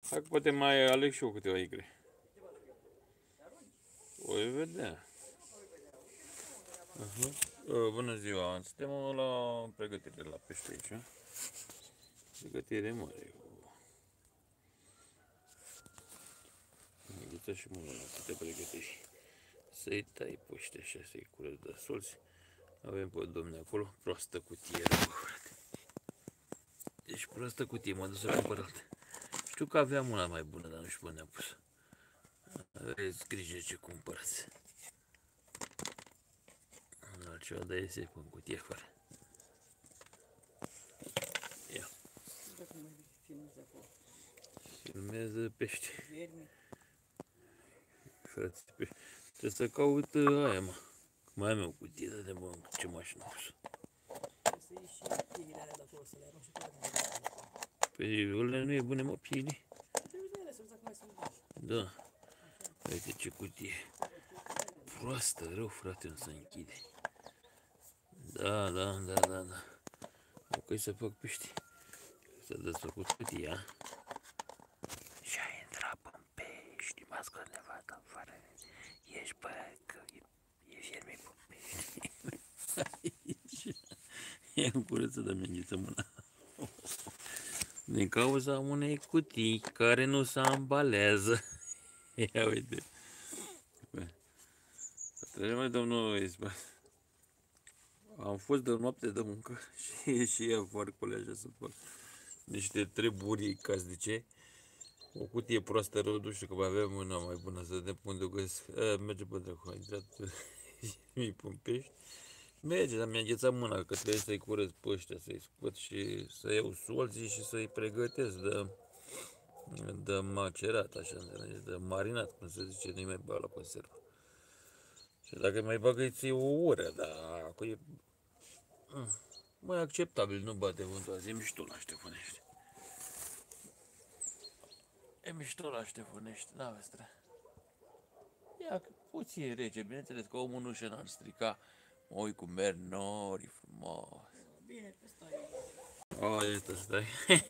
Hai că poate mai aleg și eu câteva icre. O vedea. Bună ziua, suntem la pregătire la pește aici. Pregătire mare. Gheța și mult la câte pregătiri. Să-i tai pește așa, să-i curăț de solți. Avem pe domne acolo, proastă cutie, frate. Deci proastă cutie, m-a dus să cumpăr altă. Știu că aveam una mai bună, dar nu știu unde am pus. Aveți grijă ce cumpărați. Altceva, dar iese în cutie afară. Ia. Filmează pește. Frate, pește. Trebuie să caut aia, mă. Mai am eu cutie, de bă, ce mașină am pus. Păi, ăla nu e bune, mă, piele? Da. Uite ce cutie. Proastă, rău, frate, nu se închide. Da. Ok, să fac pești. S-a desfăcut cutia. Și-a intrat în pești. M-a scos nevasta afară. Ești, bă, că e fierme pe pești. E în curăță, dar mi-a înghiță mâna. Din cauza unei cutii care nu se ambalează. Ia uite. Trebuie mai domnul Isma. Am fost de noapte de muncă și ea fac colegi să fac niște treburi casnice. O cutie proastă rău, nu știu că mai aveam una mai bună să vedem unde o găsesc. Merge pe dracu, a intrat mi pompești. Merge, dar mi-a înghețat mâna că trebuie să-i curăț pe ăștia, să-i scot și să iau solții și să-i pregătesc de macerat, așa, de marinat, cum se zice, nu-i mai bag la conservă. Și dacă mai bagă ți o oră, dar acum e mai acceptabil, nu bate vântul azi, e mișto la Ștefănești. E mișto la Ștefănești, n-aveți treabă. Ia puțin rece, bineînțeles că omul nu și-n-ar strica. Mă uit cu merg nori frumos. Bine, că stai. Este, stai.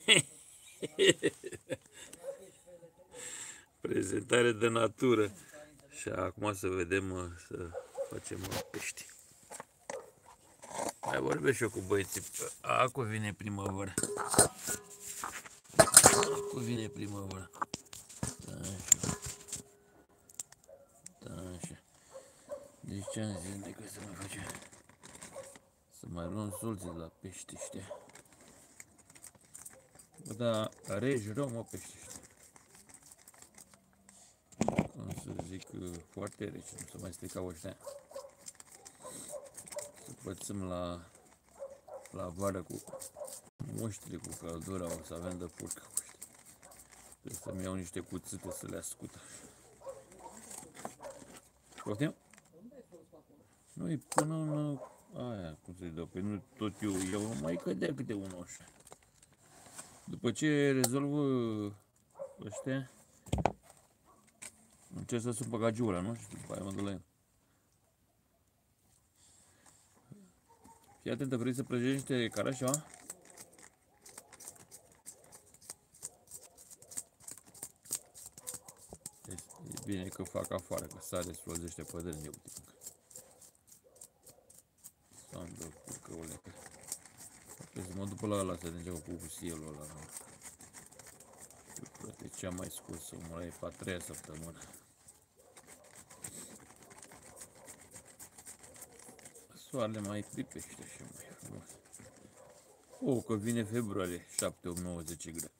Prezentare de natură. Și acum să vedem, să facem pești. Mai vorbesc și eu cu băieții. Acu vine primăvara. Acu vine primăvara. Da, așa. Deci ce am zis decât să mai facem? Să mai luăm solții la pește ăștia. Bă, da, regi rău, mă, pește ăștia. Cum să zic, foarte reci, nu se mai stricau ăștia. Să pățăm la vară cu muștri, cu căldura, o să avem de furcă cu ăștia. Trebuie să-mi iau niște cuțite să le ascut așa. Poftim? Nu-i până în aia, cum să-i dau, pe nu tot eu iau, mai cădea câte unul așa. După ce rezolvă ăștia, încerc să sun pe gagiul nu? Și după aia mă duc la el. Fii atentă, vrei să prăjești niște carași, a? E bine că fac afară, că sare slăzește pădări de uite. S-am dă curcăule. Trebuie să mă duc pe la ăla să vedem cu husielul ăla. Frate, ce-am mai scos omul, e pe a treia săptămână. Soarele mai pripește și mai frumos. Că vine februarie, 7, 8, 9, 10 grade.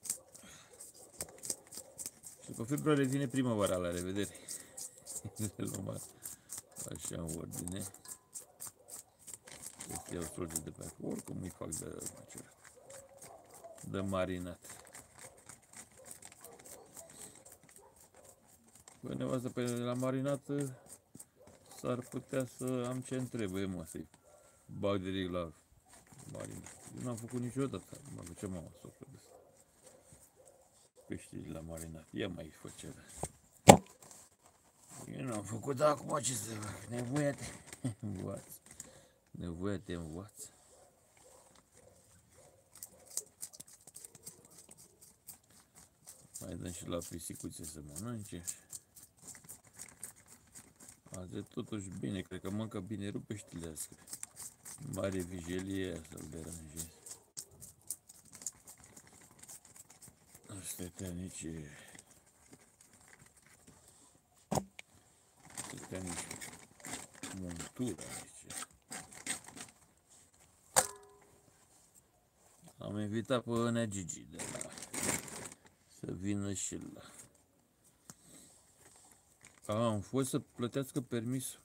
Și pe februarie vine primăvara, la revedere. Așa în ordine. Să iau solții de pe acolo, oricum îi fac de macerat. De marinat. Bă, nevastă, pe la marinat s-ar putea să am ce-mi trebuie, mă, să-i bag direct la marinat. Eu n-am făcut niciodată, mă duce mama să o cădesc. Peștii la marinat, ia mai făcea. Eu n-am făcut, dar acum ce să fac? Nevoia te învață. Nevoia te învață. Mai dăm și la pisicuțe să mănânce. Azi e totuși bine, cred că mâncă bine rupeștile astea. Mare vigilie să-l deranjezi. Asta e nici... Asta e nici montura aici. Am invitat pe Nea Gigi de la... să vină și la... Am fost să plătească permisul.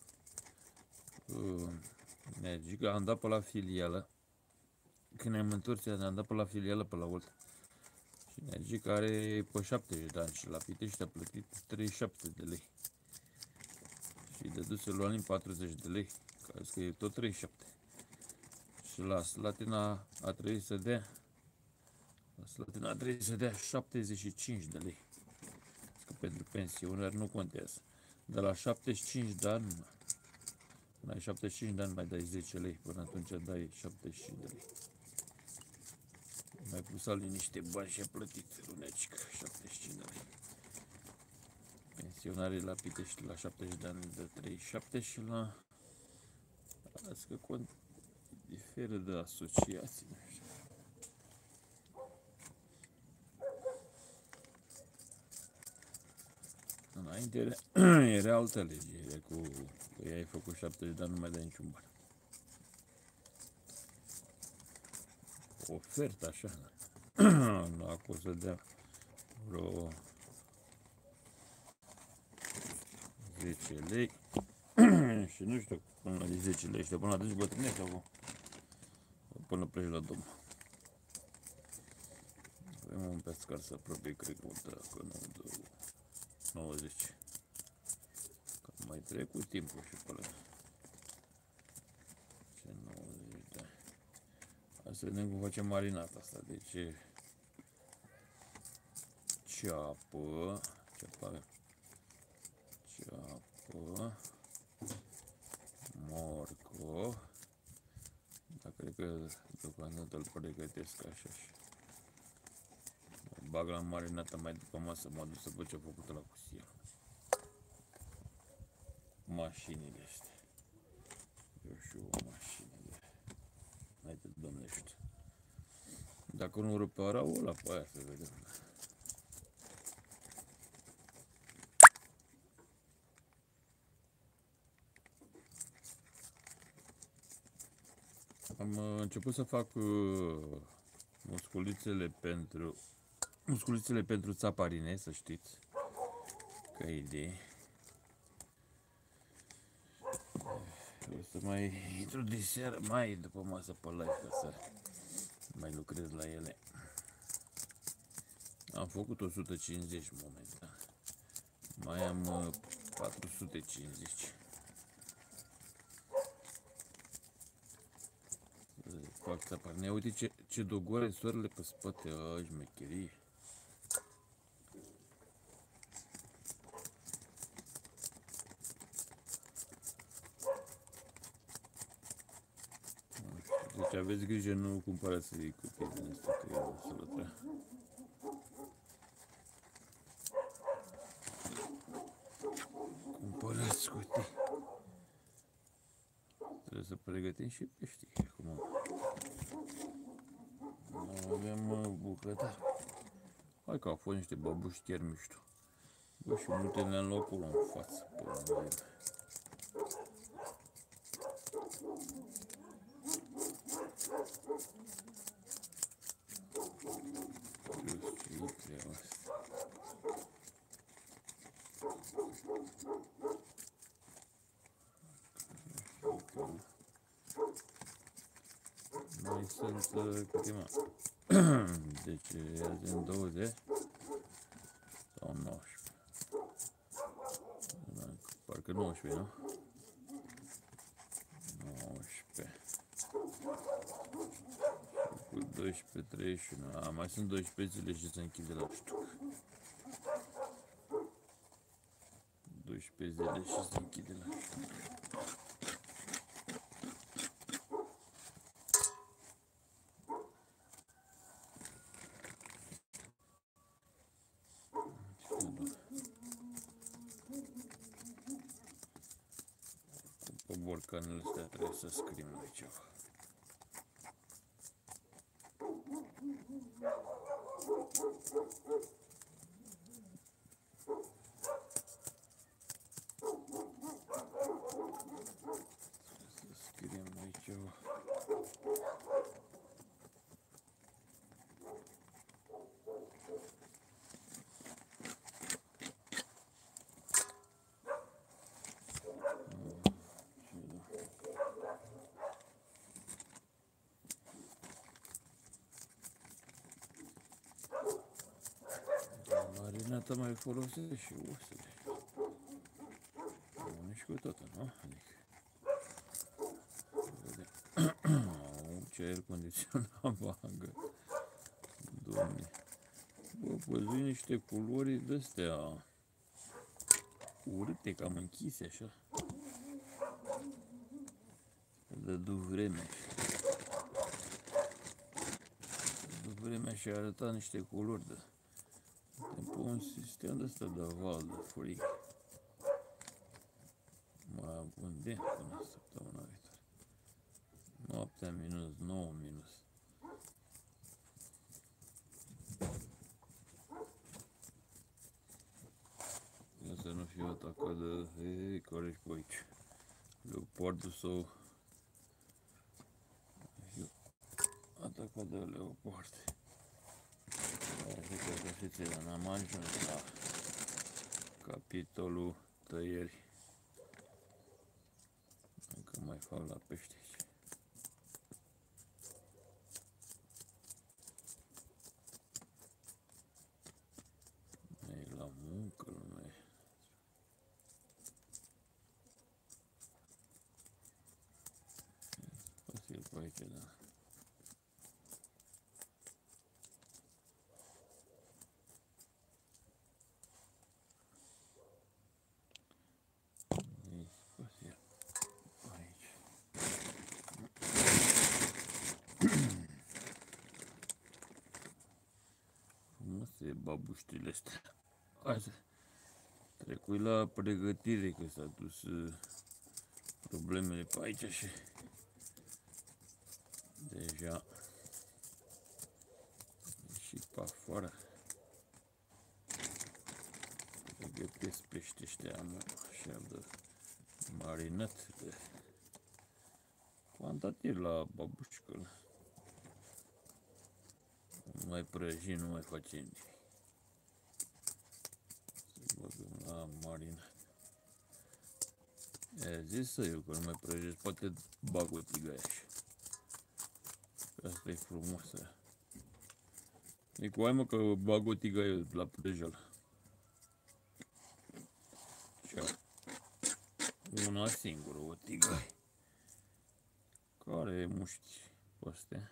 Nea Gigi, am dat pe la filială. Când ne-am întors, ne-am dat pe la filială, pe la Olt. Și Nea Gigi are pe 70 de ani și la Pitești a plătit 37 de lei. Și de dus la Alin 40 de lei, care că e tot 37. Și la Slatina a trebuit să dea, 75 de lei. Că pentru pensionari nu contează. De la 75 de ani, până ai 75 de ani mai dai 10 lei, până atunci dai 75 de lei. Mai pus Alin niște bani și a plătit lunecică 75 de lei. Pensionarii la Pitești la 70 de ani de 37 și la... Azi că diferă de asociații. Înainte era altă lege, era cu ai făcut 70 de ani, nu mai dai niciun ban. Ofertă așa, nu acum să dea vreo 10 lei și nu știu până la 10 lei, știu, până atunci bătrânești acum, până pleci la dom. Avem un pescar să apropie, cred că că nu dă 90. Că mai trecut timpul și pe ăla. Ce 90 de ani. Hai să vedem cum facem marinata asta. Deci ceapă, morcov. Dar cred că deocamdată îl pregătesc așa și bag la marinata mai după masă, mă duc să văd ce-a făcut la cusia. Mașinile astea. Eu știu mașinile. Haide, domnește. Dacă nu rupe araul ăla, pe aia să vedem. Am început să fac musculițele pentru țaparine, să știți. Ca idee. O să mai intru de seară, mai după masă pe live, ca să mai lucrez la ele. Am făcut 150 momentan. Mai am 450. Fac țaparine. Uite ce dogoare soarele pe spate. Ai, șmecherie. Deci aveți grijă, nu cumpărați cutii din astea, că eu o să le trag. Cumpărați cutii. Trebuie să pregătim și peștii. Acum avem bucătar. Hai că au fost niște băbuși chiar mișto. Bă, și multe le-am luat acolo în față. Mai sunt câte mă? Deci azi în 20 sau 19. Parcă 19, nu? 19. Cu 12, 31. Mai sunt 12 zile și se închide la ștuc. 12 zile și se închide la ștuc. Pe borcanele astea trebuie să scriem noi ceva. Să scriem noi ceva. Marinata mai folosește și oasele. Nu nici cu toată, nu? Adică... ce aer condiționat bagă. Doamne. Bă, văzui niște culori de-astea urâte, cam închise așa. De vremea. De vremea și arăta niște culori de... Pe un sistem de-asta de val, de frig. Mai abundent până săptămâna viitoare. Noaptea minus 9 minus. Ia să nu fiu atacat de... Ei, care ești pe aici? Leopardul sau... Atacat de leopard. Cred că fiți n-am ajuns la capitolul tăieri. Încă mai fac la pește aici. E la muncă, lumea. Posibil pe aici, da. Babuștile astea. Asta. Trecui la pregătire, că s-a dus problemele pe aici și deja și pe afară pregătesc pește ăștia așa de marinat de cuantitativ la babușcă. Nu mai prăji, nu mai face nimic. Băgăm la marinat. I-a zis eu că nu mai prăjesc, poate bag o tigaie așa. Asta e frumoasă. E cu mă că bag o tigaie la prăjeală. Una singură, o tigaie. Care e mușchi pe astea?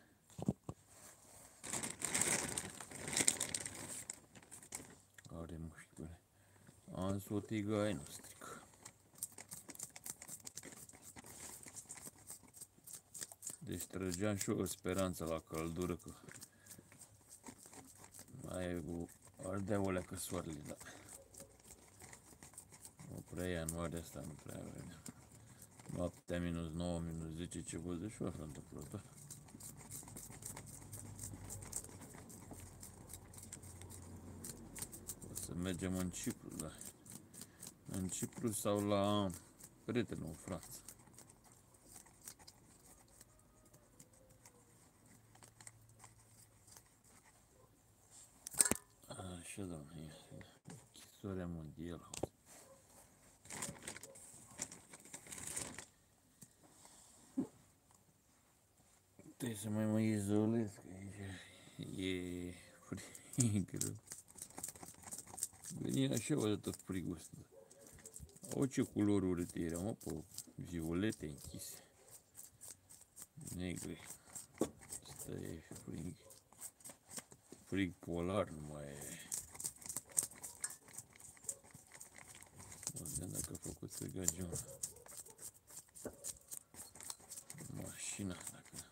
Care mușchi pe alea? Ans o tigaie nu strică. Deci trăgeam și o speranță la căldură că mai ardea o leacă soarele, dar nu prea ianuarie asta, nu prea vedem. Noaptea minus 9, minus 10, ce văd și așa întâmplă, da? O să mergem în Cipru, da? În Cipru sau la prietenul în Franța. Așa, doamne, închisoarea mondială. Trebuie să mai mă izolez, că e frig greu. Veni așa o dată frigul ăsta. Au ce culori urâte erau, mă, pe violete închise. Negre. Asta e frig. Frig polar, nu mai e. Vedem dacă a făcut să gagion. Mașina, dacă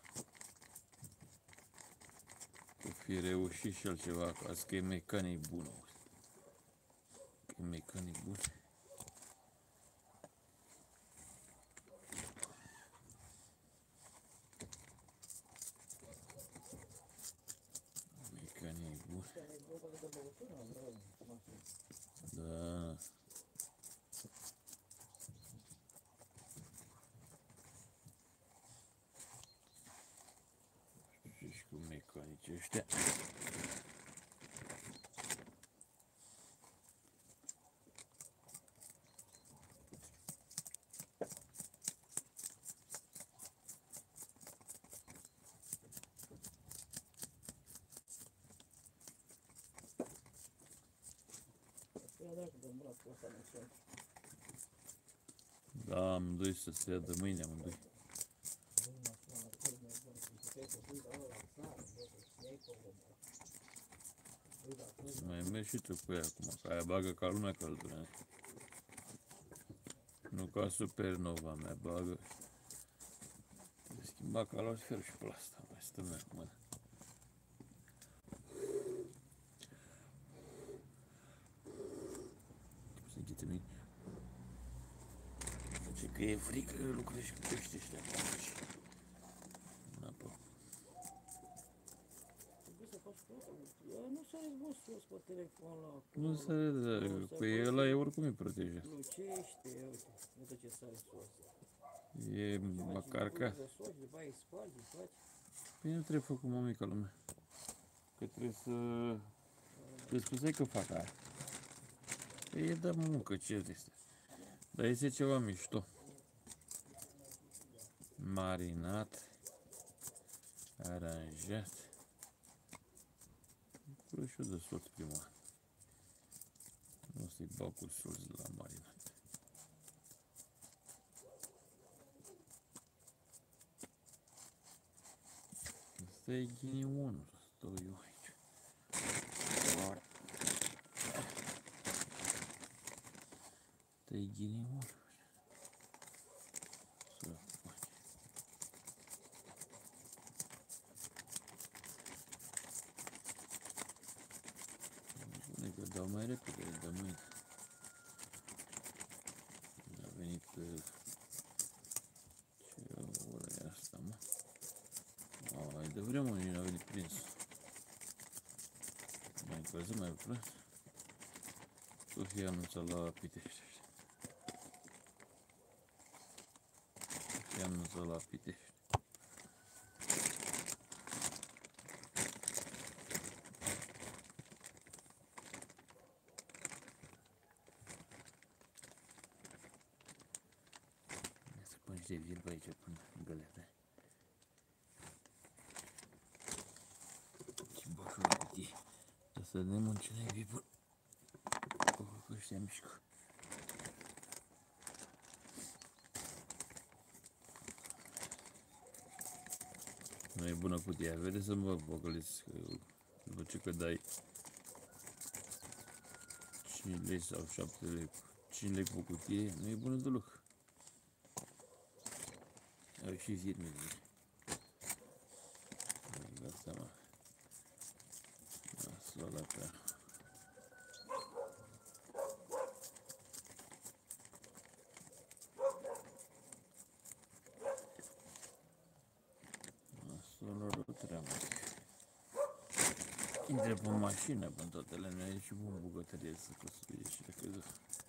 o fi reușit și altceva acasă, că e mecanic bun. cu mecanic bun. Mecanic bun. Da. Și cu mecanici ăștia. Da, amândoi să se ia de mâine, amândoi. Mai mergi și tu cu ea acum, că aia bagă ca lumea căldură. Nu ca Supernova mea, bagă. Schimba caloriferul și pe asta, mai stăm noi acum. Se închide mine. Ce că e frică, lucrezi cu pește ăștia aici. În apă. Nu s-a răzbun sus pe telefon la acolo. Nu se păi ăla e oricum e protejat. Lucește, uite, uite ce sare sus. E măcar ca. După aia îi spargi, îi faci. Păi nu trebuie făcut mămica lumea. Că trebuie să... Îți scuzeai că fac aia. Păi e de muncă, ce este. Dar este ceva mișto. Marinat. Aranjat. Cură și eu de soț prima oară. Nu o să-i bag cu sos la marinat. Asta e ghinionul. Stau eu aici. Asta e ghinionul. Să faci. Bune că dau mai repede de mâine. A venit... Ce oră e asta, mă? Mai devreme unii a venit prins. Mai încălzit, mai prins. Sofia anunța la Pitești. Sofia anunța la Pitești. Să pun niște vierbi aici până în găleată. Ce bag la cutie. Să ne muncine vipul. Cu ăștia mișcă. Nu e bună cutia. Vedeți să mă păcăliți. După ce că dai 5 lei sau 7 lei, 5 lei pe cutie, nu e bună deloc. Au și zirme. Nu-mi dau seama. Asta la pe. Asta la o treabă. Intre pe mașină, pe toate alea, și pe bucătărie să căsuie și dacă...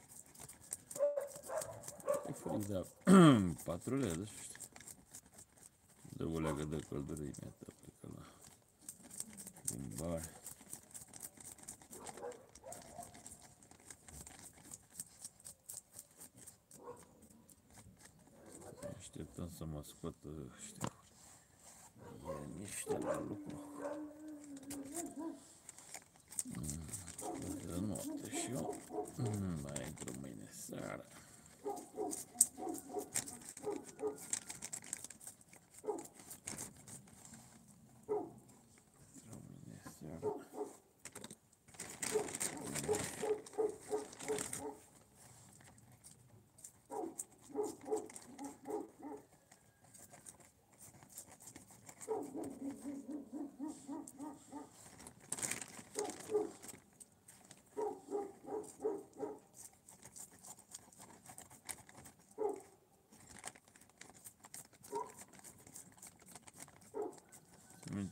E frig, da, patrulea, da, știi. Dă o leagă de căldură imediat, plecă la... din bar. Așteptăm să mă scoată ăștia. E niște la lucru. De noapte și eu mai intru mâine seara. Intru mâine seara.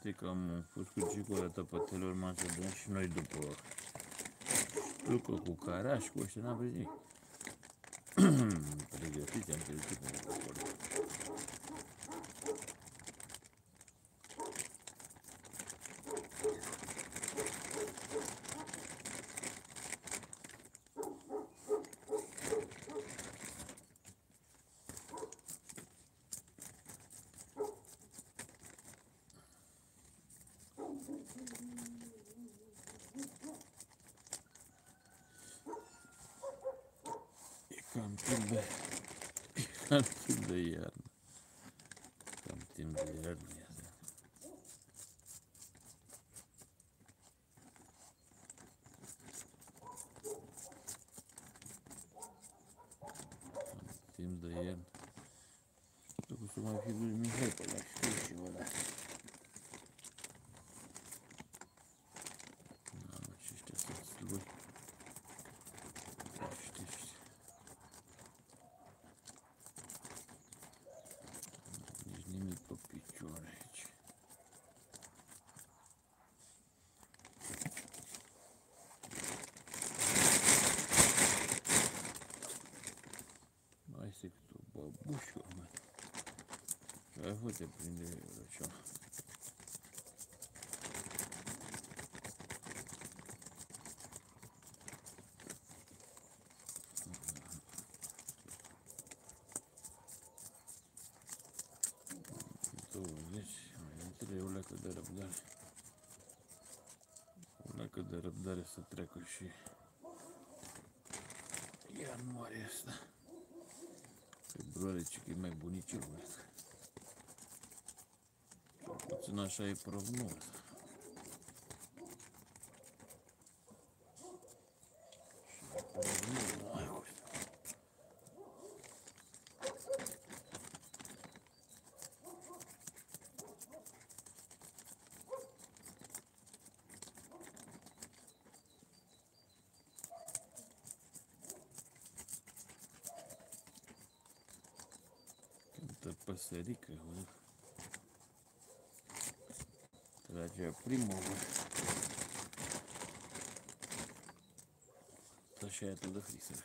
Uite că am pus cu ciocolată pe Telorman să dăm și noi după lucru cu caraș, cu ăștia, n-am vrut nimic. Pregătiți, am pregătit cu acolo. Cam timp de iarnă. Cam timp de iarnă, iată. Cam timp de iarnă. Trebuie să mai fi dus Mihai pe la știu și ăla. Mamă, și ăștia sunt slui. Știți. Nici nimic pe picioare aici. Mai este cât o băbușă, mă. Ai fost te prinde răceaua. Mai trebuie o leacă de răbdare. O leacă de răbdare să treacă și ianuarie asta. Februarie, ce că e mai bunicel, băiat. Cel puțin așa e prognoza. Cântă păsărică, bă. Tragea primăvară. Așa e atât de frisă.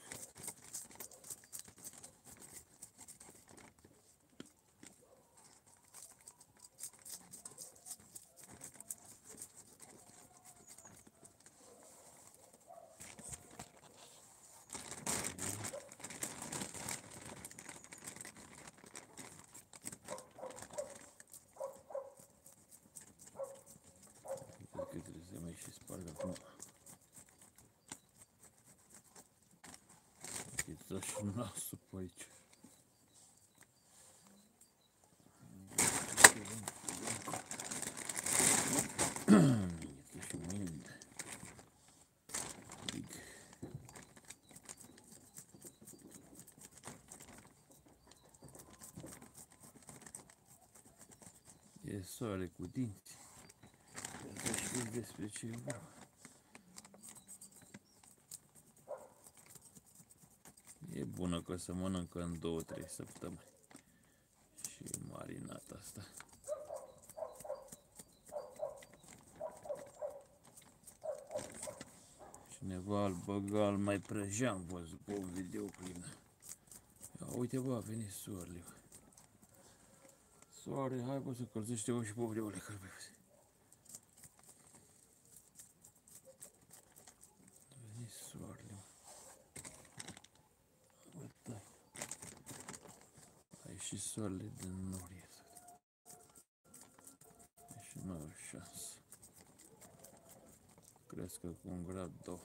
Cred că trebuie să mai și sparg acum. Uite și nasul pe aici. Este și umind. Frig. E soare cu dinți. Să știți despre ce e vorba. E bună că se mănâncă în 2-3 săptămâni. Și marinata asta. Cineva îl băga, îl mai prăjea, am văzut pe un videoclip. Ia uite, bă, a venit soarele. Soare, hai bă să călzește-o și povreule cărbe. A venit soarele, mă. Uite. A ieșit soarele din nord, iată. Și nu are șansă. Crească cu 1 grad 2.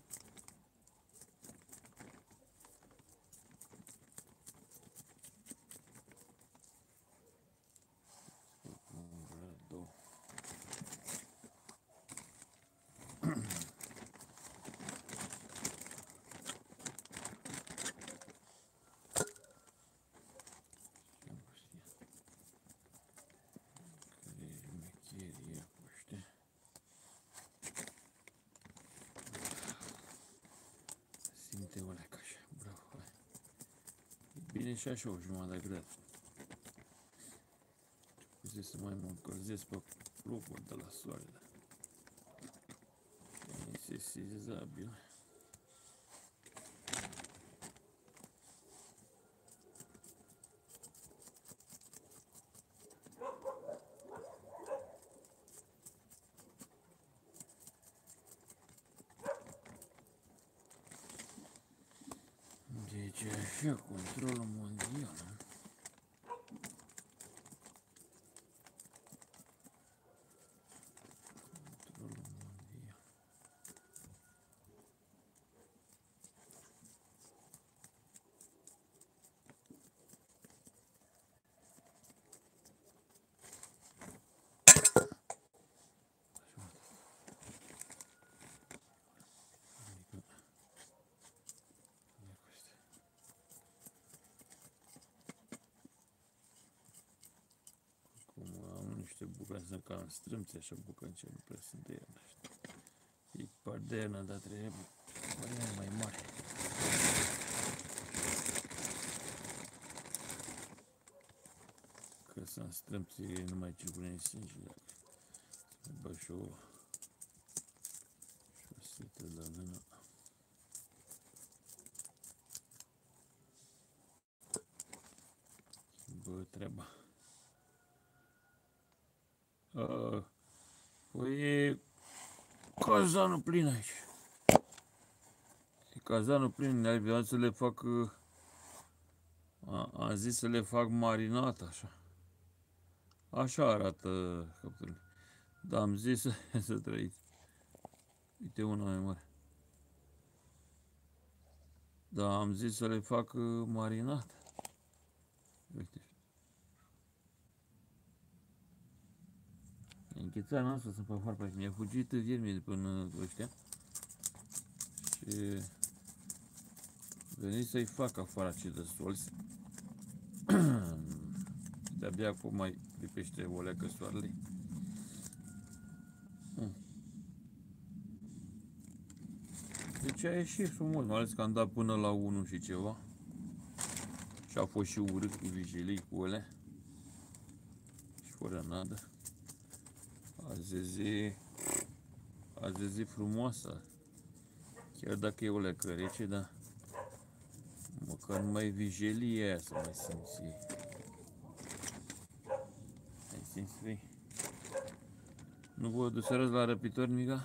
Simte o leacă așa, bravo, hai. E bine și așa o jumătate de grad. Scuze să mai mă încălzesc pe flocul de la soare. E sesizabil. Deci așa, controlul mondial. Controlul mondial. Niște bucăți sunt cam strâmți, așa bucăți nu prea sunt de iarnă. E par de iarnă, dar trebuie variante mai mare. Că sunt strâmți, nu mai circulă nici sânge. Să bă și o setă de lână. Bă, treaba. Păi e cazanul plin aici. E cazanul plin, vreau să le fac, am zis să le fac marinat așa. Așa arată capturile. Dar am zis să trăiți. Uite una mai mare. Dar am zis să le fac marinat. Uite. Înghețarea noastră sunt pe afară, mi-a fugit viermii de până ăștia. Și veni să-i fac afară ce de solzi. De-abia acum mai lipește o leacă soarele. Deci a ieșit frumos, mai ales că am dat până la 1 și ceva. Și a fost și urât cu vigilii cu ele. Și fără nadă. Azi e zi frumoasă. Chiar dacă e o leacă rece, dar măcar nu mai e vigilie aia să mai simți. Mai simți frig. Nu vă duceți la răpitor, mica?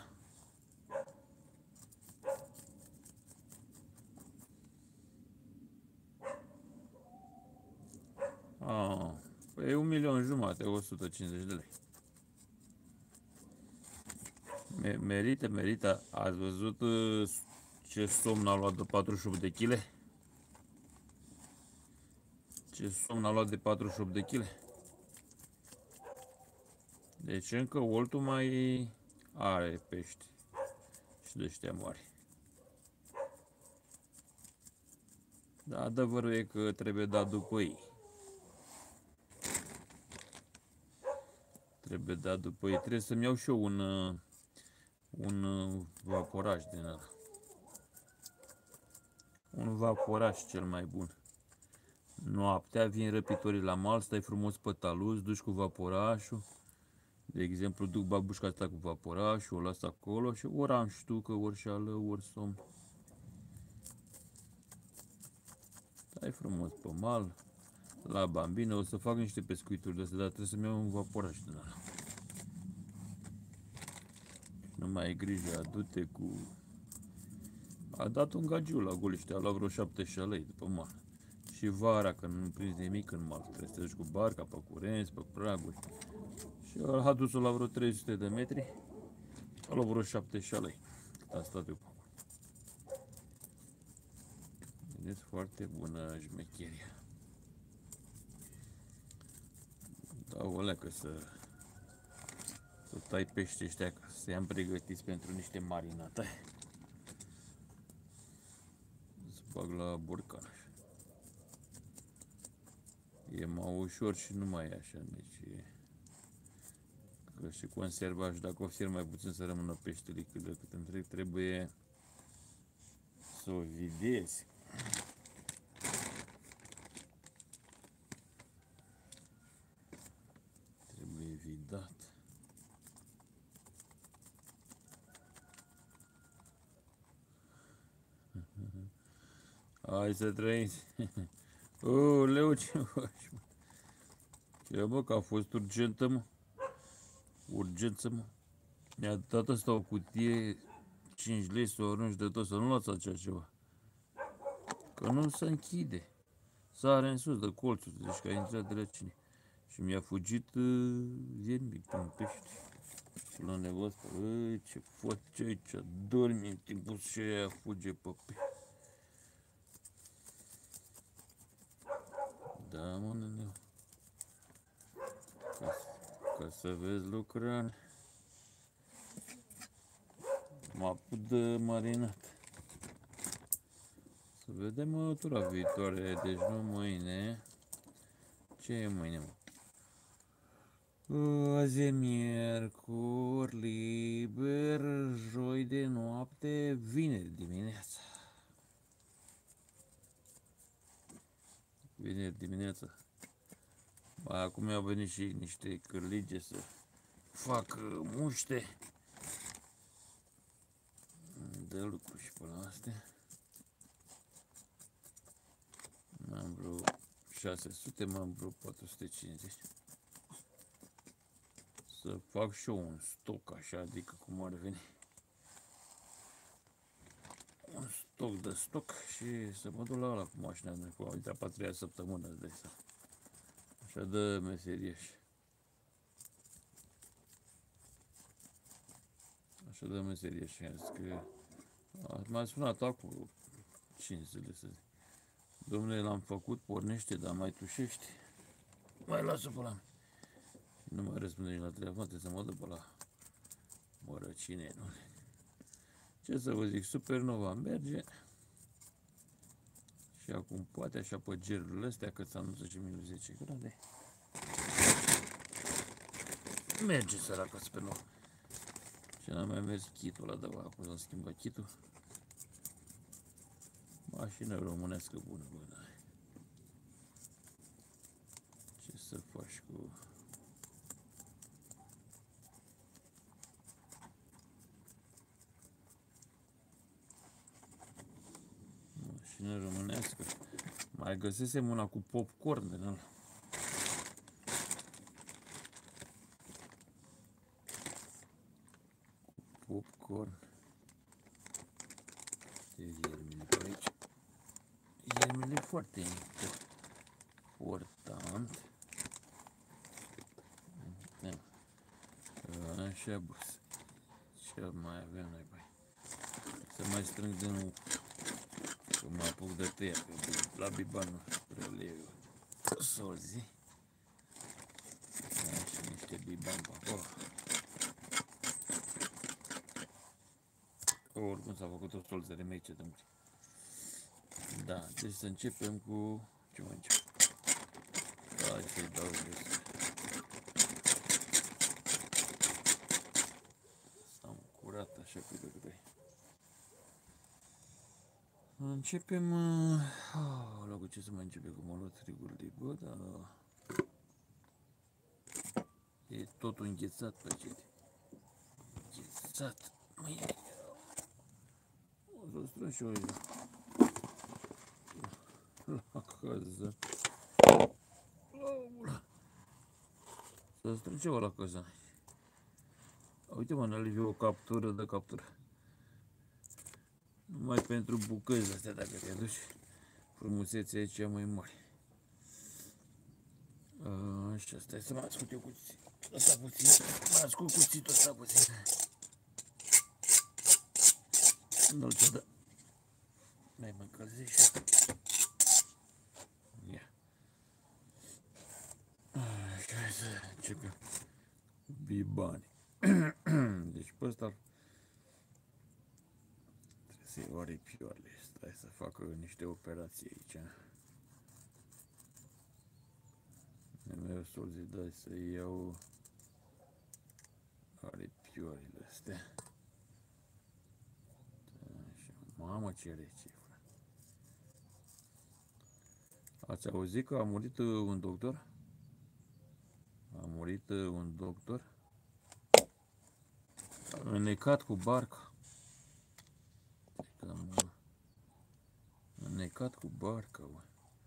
Păi e 1.500.000, 150 de lei. Merită. Ați văzut ce somn a luat de 48 de kg? Ce somn a luat de 48 de kg? Deci încă oltul mai are pești și de ăștia mari. Dar adevărul e că trebuie dat după ei. Trebuie să-mi iau și eu un vaporaj din ăla. Un vaporaj cel mai bun. Noaptea vin răpitorii la mal, stai frumos pe taluz, duci cu vaporașul. De exemplu, duc babușca asta cu vaporașul, o las acolo și ori am ștucă, ori șală, ori somn. Stai frumos pe mal, la bambină, o să fac niște pescuituri de astea, dar trebuie să-mi iau un vaporaj din ăla. Nu mai ai grijă, adu-te cu... A dat un gagiu la Goliște, a luat vreo 7 șalei după mal. Și vara, când nu prinzi nimic în mal, trebuie să te duci cu barca, pe curenți, pe praguri. Și a dus-o la vreo 300 de metri, a luat vreo 7 șalei. Cât am stat eu pe acolo. Vedeți, foarte bună șmecheria. Da, o leacă să tai pește ăștia, să i-am pregătiți pentru niște marinate. Să bag la borcan. E mai ușor și nu mai e așa, deci că și conserva și dacă o fier mai puțin să rămână peștele cât întreg, trebuie să o videzi. Trebuie vidat. Hai să trăiți. Leu, ce faci, mă? Ce, bă, că a fost urgentă, mă? Urgență, mă? Mi-a dat ăsta o cutie 5 lei să o arunci de tot, să nu luați așa ceva. Că nu se închide. Sare în sus de colțuri, deci că a intrat de la cine. Și mi-a fugit zermic prin pește. Și la nevastă, ce faci aici, dormi în timpul și aia fuge pe pește. Da, mă, neneu. Ca să vezi lucrare. Mă apuc de marinat. Să vedem tura viitoare, deci nu mâine. Ce e mâine, mă? Azi e miercuri, liber, joi de noapte, vineri dimineața. Vineri dimineața. Acum mi-au venit și niște cârlige să fac muște. De lucru și pe la astea. M-am vreo 600, m-am vreo 450. Să fac și eu un stoc așa, adică cum ar veni. Un stoc de stoc și să mă duc la ăla cu mașina mea, cu a intrat pe 3-a săptămână, îți dai seama. Așa de meseriaș. Așa de meseriaș. Și am zis că m-a sunat acum 5 zile să zic. Domnule, l-am făcut, pornește, dar mai tușește. Mai lasă pe la mine. Nu mai răspunde nici la telefon, trebuie să mă duc pe la mărăcine, nu? Ce să vă zic, Supernova merge. Și acum poate așa pe gerurile astea, că ți anunță și minus 10 grade. Merge săraca Supernova. Și n-a mai mers chitul ăla de la acum, s-a schimbat chitul. Mașină românească bună, bă, da. Ce să faci cu... Mașină românească. Mai găsesem una cu popcorn din ăla. Popcorn. Iermile pe aici. Iermile foarte important. Așa, bă. Ce mai avem noi, băi? Să mai strâng din nou. Că mă apuc de tăiat. La bibanul preleu. Solzi. Și niște biban pe acolo. Oricum s-a făcut o solzere mei, ce dăm. Da, deci să începem cu... Ce mă încep? Hai să-i dau jos. S-am curat așa cât de câte. Începem... la cu ce să mai începe? Că m-a luat frigul de bă, dar... E totul înghețat pe acete. Înghețat. Măi... O să strâng și eu aici. La cază. Să strâng ceva la cază. Uite, mă, n-a o captură de captură. Numai pentru bucăți astea, dacă te duci, frumusețea aici e mai mare. Așa, stai să mă ascult eu cuțitul ăsta puțin. Mă ascult cuțitul ăsta puțin. Nu-l ce dă. Mai mă încălzește. Ia. Așa, hai să începem. Bibani. Deci pe ăsta trebuie să-i oare pioarele. Stai să facă niște operații aici. Mi-au solicitat să iau aripioarele astea. Așa. Mamă, ce rece, frate. Ați auzit că a murit un doctor? A murit un doctor înnecat cu barca. Înnecat necat cu barca, bă.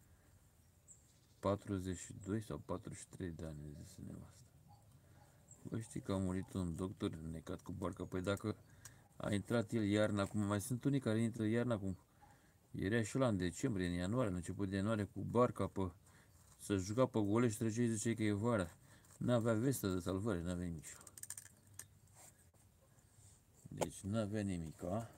42 sau 43 de ani, zise nevasta. Bă, știi că a murit un doctor necat cu barca? Păi dacă a intrat el iarna, acum mai sunt unii care intră iarna, acum era și ăla în decembrie, în ianuarie, în început de ianuarie, cu barca pe... Să juca pe Golești, trece, zice că e vara. N-avea vestă de salvare, n-avea nimic. Deci n-avea nimic, a?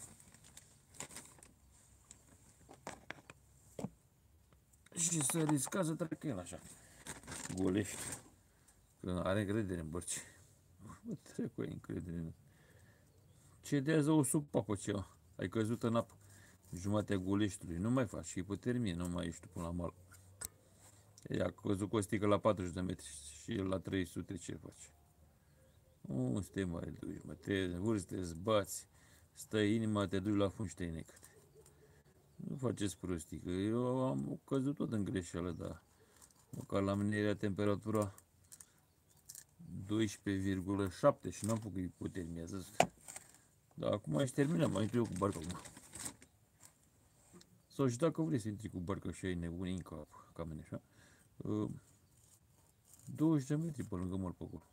Și să risca să treacă el așa. Golești. Că are încredere în bărci. Bă, trecu ai încredere în... Cedează o supapă ceva. Ai căzut în apă. Jumatea Goleștiului. Nu mai faci hipotermie, nu mai ești tu până la mal. Ea a căzut cu o stică la 40 de metri și el la 300, ce faci? Unde te mai duci, mă? Te vârți, te zbați, stă inima, te duci la fund și te-ai necat. Nu faceți prostii, că eu am căzut tot în greșeală, dar măcar la mine era temperatura 12,7 și n-am făcut ipotermia, zis. Dar acum aș termina, mai intru eu cu barca acum. Sau și dacă vrei să intri cu barca și ai nebunii în cap, ca mine, așa, 20 de metri pe lângă măr pe acolo.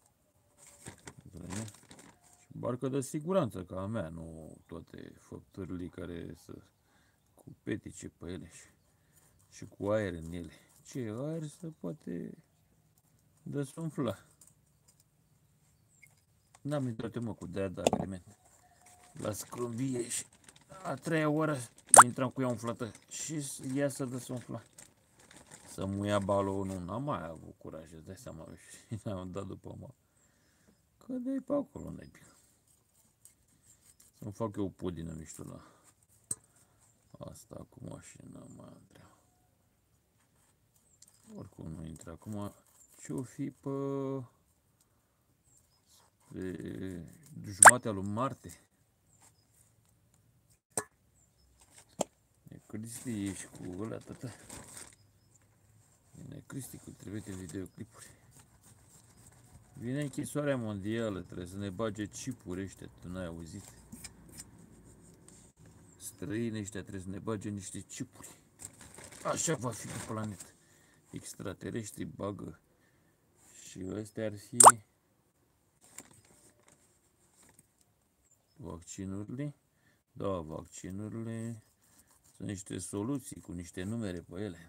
Și barcă de siguranță ca a mea, nu toate făpturile care să cu petice pe ele și cu aer în ele. Ce aer să poate desumfla. N-am intrat eu, mă, cu de-aia de agrement. La scrumbie și a treia oră intram cu ea umflată și ea să desumfla. Să muia balonul, n-am mai avut curaj, îți dai seama, și n-am dat după mă. Că de pe acolo n-ai pic. Să-mi fac eu o pudină mișto la asta acum și n-am mai am treabă. Oricum nu intră acum. Ce-o fi pe jumatea lui Marte? E Cristi, ești cu ăla, tata. E Cristi cu trebuie videoclipuri. Vine închisoarea mondială, trebuie să ne bage chipuri ăștia, tu n-ai auzit? Străini ăștia trebuie să ne bage niște chipuri. Așa va fi pe planetă. Extraterestri bagă. Și astea ar fi vaccinurile. Da, vaccinurile sunt niște soluții cu niște numere pe ele.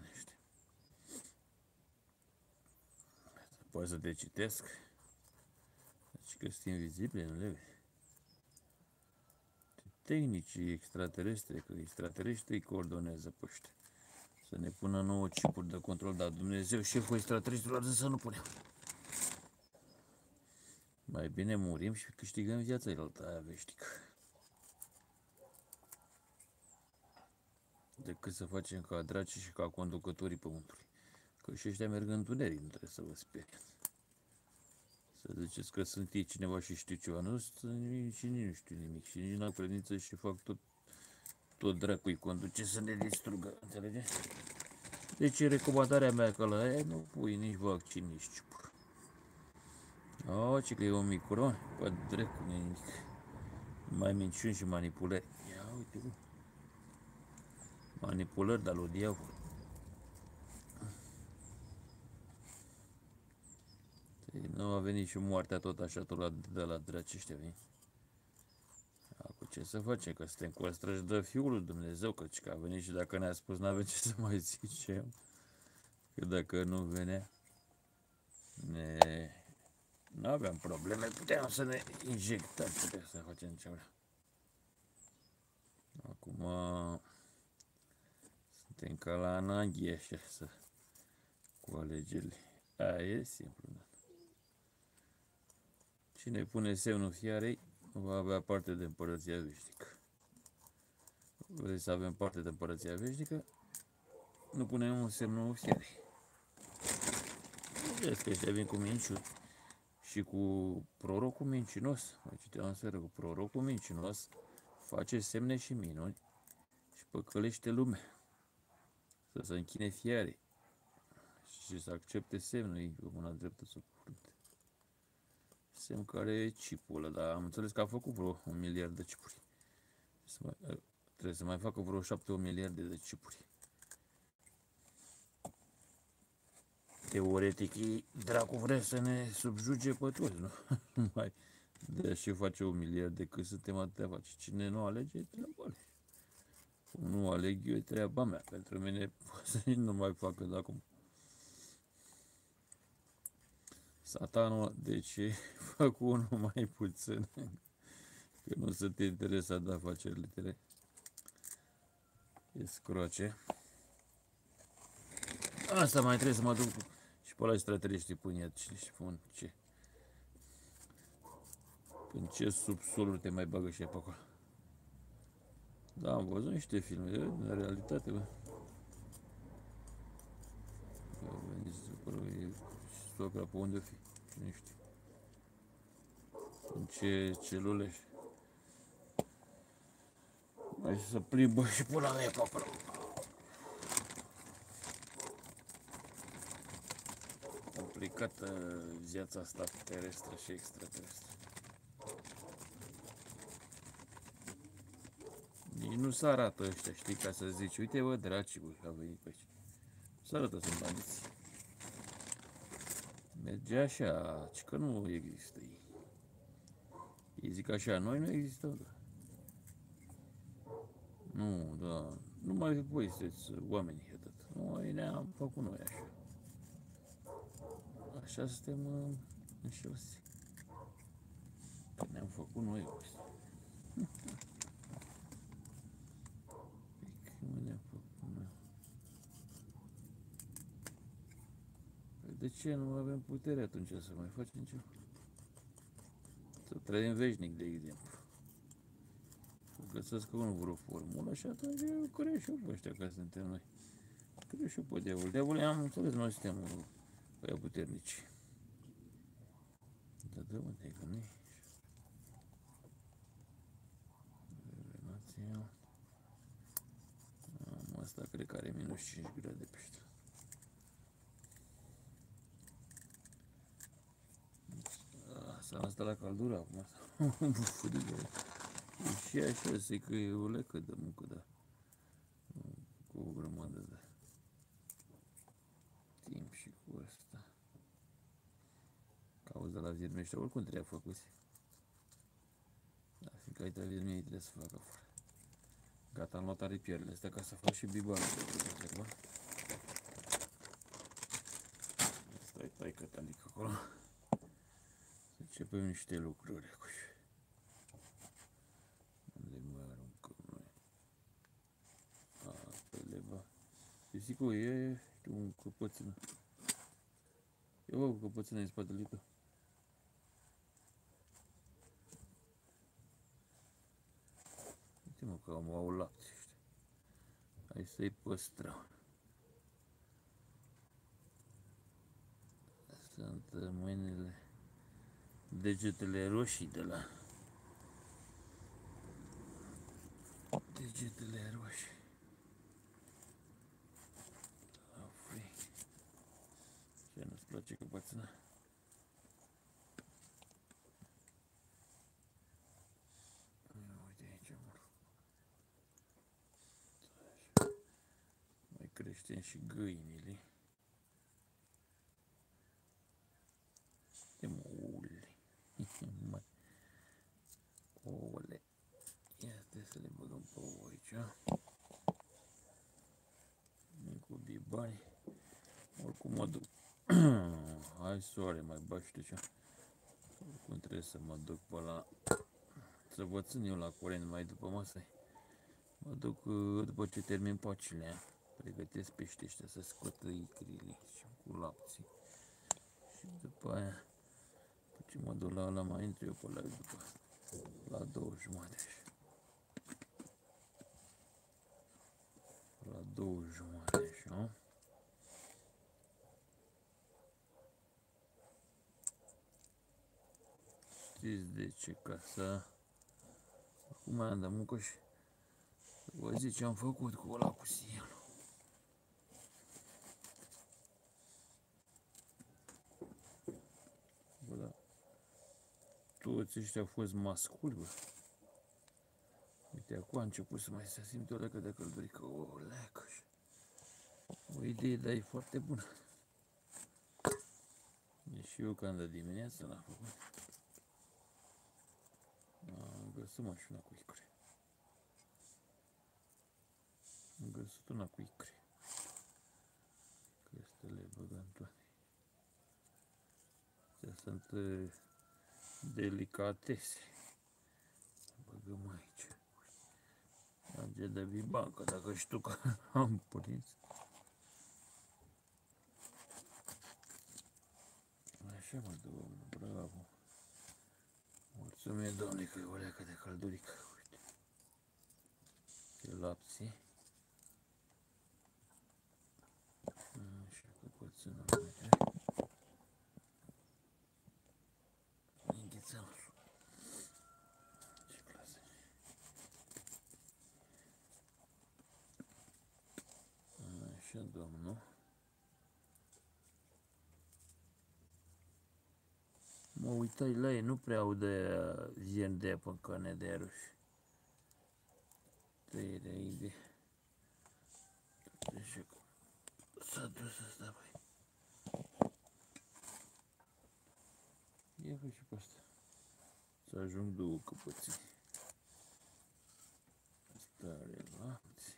Poate să te citesc. Deci că sunt invizibile, nu le vezi. Tehnici extraterestre, că extraterestrii îi coordonează pe ăștia. Să ne pună nouă chipuri de control, dar Dumnezeu, șeful extraterestrilor, a zis să nu punem. Mai bine murim și câștigăm viața aia veșnică. Decât să facem ca draci și ca conducătorii pământului. Că și ăștia merg în întuneric, nu trebuie să vă speriați. Să ziceți că sunt ei cineva și știu ceva. Nu sunt nimic și nici nu știu nimic. Și nici n-am credință și fac tot dracul-i conduce să ne distrugă. Înțelegeți? Deci recomandarea mea că la aia nu pui nici vaccin, nici ciupuri. O, ce că e un micro? Pe dracu, nu e nimic. Mai minciuni și manipulări. Ia uite, bă. Manipulări de-al lui diavol. Nu a venit și moartea tot așa, tot de la draci ăștia veni. Acum ce să facem, că suntem cu străji de Fiul lui Dumnezeu, căci că a venit și dacă ne-a spus n-avem ce să mai zicem. Că dacă nu venea, nu aveam probleme, puteam să ne injectăm, puteam să facem ce vrea. Acum suntem ca la Ananghie așa, cu alegerile. Aia e simplu, da. Cine pune semnul fiarei va avea parte de împărăția veșnică. Vrei să avem parte de împărăția veșnică? Nu punem un semnul fiarei. Vezi că ăștia vin cu minciuni. Și cu prorocul mincinos, mai citeam în seară, cu prorocul mincinos face semne și minuni și păcălește lumea. Să se închine fiarei și să accepte semnul cu mâna dreptă sub frunte. Semn care e chipul ăla, dar am înțeles că a făcut vreo 1 miliard de chipuri. trebuie să mai facă vreo 7 miliarde de chipuri. Teoretic, dracu vrea să ne subjuge pe toți, nu? Mai de și face 1 miliard decât suntem atâtea face. Cine nu alege, e treaba lui. Cum nu aleg eu, e treaba mea. Pentru mine poate să nu mai facă de acum. Satanul, de ce fac unul mai puțin? Că nu să te interesa de afacerile tale. E scroace. Asta mai trebuie să mă duc și pe ăla și trătărește pâinea. Cine și pun ce? În ce subsoluri te mai bagă și pe acolo? Da, am văzut niște filme, în realitate, bă. Socra pe unde o fi? Nu știu. În ce celule. Mai să plimbă și pula mea pe acolo. Complicată viața asta terestră și extraterestră. Nici nu se arată ăștia, știi, ca să zici, uite bă, draci, bă, a venit pe aici. Se arată, sunt bandiți. Merge așa, ci că nu există ei. Ei zic așa, noi nu existăm, da. Nu, da, numai voi sunteți oamenii atât. Noi ne-am făcut noi așa. Așa suntem înșelăți. Ne-am făcut noi ăștia. De ce nu avem putere atunci să mai facem ceva? Să trăim veșnic, de exemplu. Să găsesc unul vreo formulă și atunci eu cresc și eu pe ăștia ca suntem noi. Cresc și eu pe diavol. Diavolul am înțeles, noi suntem ăia puternici. Dar de unde e că nu e? Relația. Asta cred că are minus 5 grade pe ăștia. S-a asta la căldură acum. Frigă. Și așa zic că e o lecă de muncă, da. Cu o grămadă de timp și cu asta. Cauza la viermi ăștia oricum trebuie făcuți. Da, fiindcă aici viermi ei trebuie să facă afară. Gata, am luat aripierele astea ca să fac și bibanul. Asta e taică-tanică acolo. Să începem niște lucruri acum. Unde mai aruncăm noi? Apele, bă. Pisicu, e un căpățână. E o căpățână în spatele tău. Uite-mă că am au lapte ăștia. Hai să-i păstrăm. Sunt mâinile, degetele roșii de la degetele roșii. Afui. Ce nu-ți place căpățâna? Uite aici, mă. Mai creștem și găinile. Uite, mă, oule. Oule. Ia trebuie să le băgăm pe ouă aici. Cu bibani. Oricum mă duc. Hai soare, mai bagi știu ce. Oricum trebuie să mă duc pe la... Să vă țin eu la curent mai după masă. Mă duc după ce termin pacile. Pregătesc pește ăștia să scoată icrile cu lapții. Și după aia, după ce mă duc la ăla, mai intru eu pe la după. La 2:30 așa. La 2:30 așa. Știți de ce? Ca să... Acum mai am de muncă și să vă zic ce am făcut cu ăla cu sielul. Bă, da. Toți ăștia au fost masculi, bă. Uite, acum a început să mai se simte o leacă de căldurică. O leacă. O idee, dar e foarte bună. Și eu cam de dimineață l-am făcut. Am găsit mașina cu icre. Am găsit una cu icre. Că este le băgăm toate. Astea sunt delicatese. Băgăm aici. Merge de bibancă, dacă știu că am prins. Așa mă, domnul, bravo. Mulțumim, domnule, că e o leacă de căldurică. Uite. Ce lapsi. Așa, căpățână merge. Înghițașul. Ce clasă. Așa, domnul. Mă uitai la ei, nu prea au de zi de apă în carne de aruși. Tăie de aici. Așa că s-a dus asta, băi. Ia fă și pe asta. Să ajung două căpății. Asta are lapte.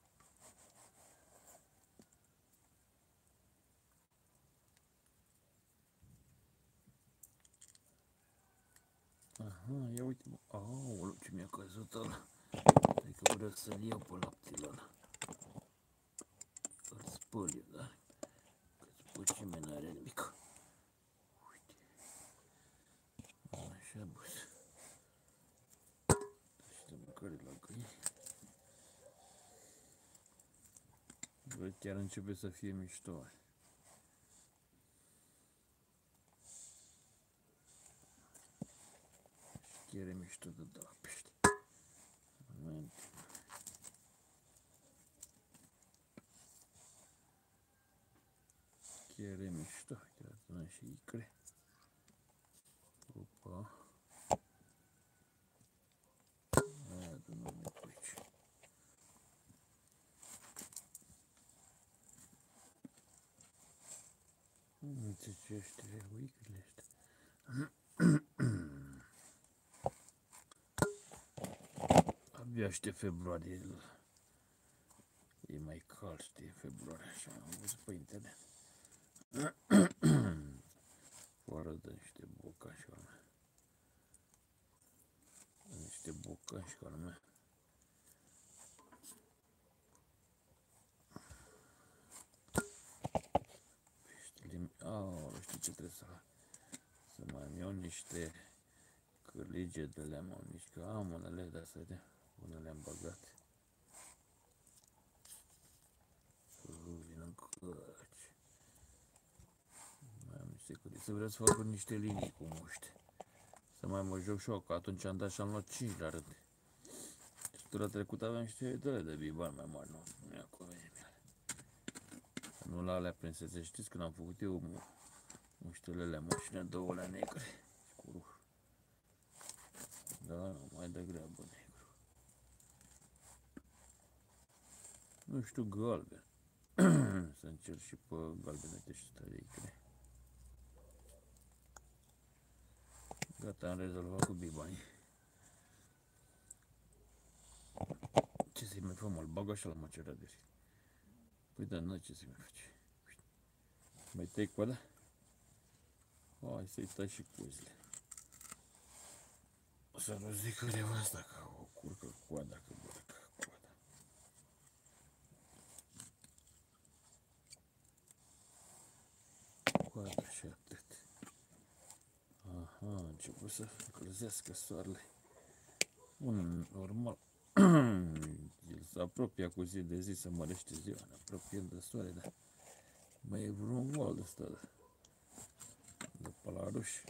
Aha, ia uite-mă. Aoleu, ce mi-a căzut ăla. Cred că vreau să-l iau pe laptele ăla. Îl spăl eu, da? Că spăcime n-are nimic. Uite. Așa, băs. Aștia mâncare la găini. Bă, chiar începe să fie mișto. Chiar e mișto de la pește. Moment. Chiar e mișto. Chiar adunăm și icre. Opa. Aia adunăm pe aici. Nu știu ce ăștia, icrele astea. Abia aștept februarie. E mai cald, știi, februarie, așa am văzut pe internet. Fără de niște bocași ca lumea. Niște bocași ca lumea. Peștele, aoleu, știi ce trebuie să fac? Să mai am eu niște cârlige de le-am mici, că am unele de astea de unele am băgat. Vin în căci. Mai am niște cârlige. Să vreau să fac niște linii cu muște. Să mai mă joc și eu, că atunci am dat și am luat 5 la rând. Și tura trecută aveam niște de biban mai mari, nu mi-a convenit mie. Nu la alea prinsese, știți când am făcut eu muștele alea mașină, două alea negre cu roșu. Da, mai degrabă negru. Nu știu, galben. Să încerc și pe galbenete și stăricre. Gata, am rezolvat cu bibanii. Ce să-i mai fac, mă-l bag așa la macerat de zi. Păi da, nu, ce să-i mai faci? Mai tăi coada? Hai să-i tai și cozile. O să nu zic undeva asta ca o curcă coada, că bărcă coada. Coada și atât. Aha, a început să încălzească soarele. Bun, normal. El se apropie cu zi de zi, se mărește ziua, ne apropiem de soare, dar mai e vreun val de ăsta de pe la ruși.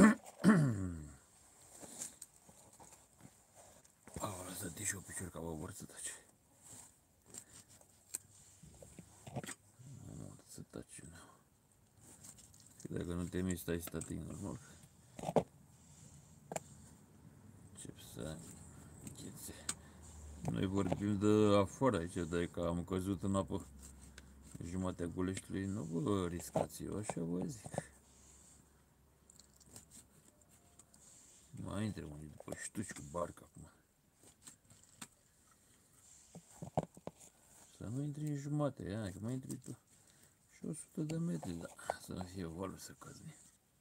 Aolea, să-ți și o picior ca băbărță, taci. Nu, să taci, nu. Dacă nu te miști, stai static normal. Încep să înghițe. Noi vorbim de afară aici, dar e că am căzut în apă jumatea Guleștiului, nu vă riscați, eu așa vă zic. Mai intre unii după ștuci cu barca acum. Să nu intri în jumate, ia, că mai intri tu și 100 de metri, da, să nu fie valul să cazni.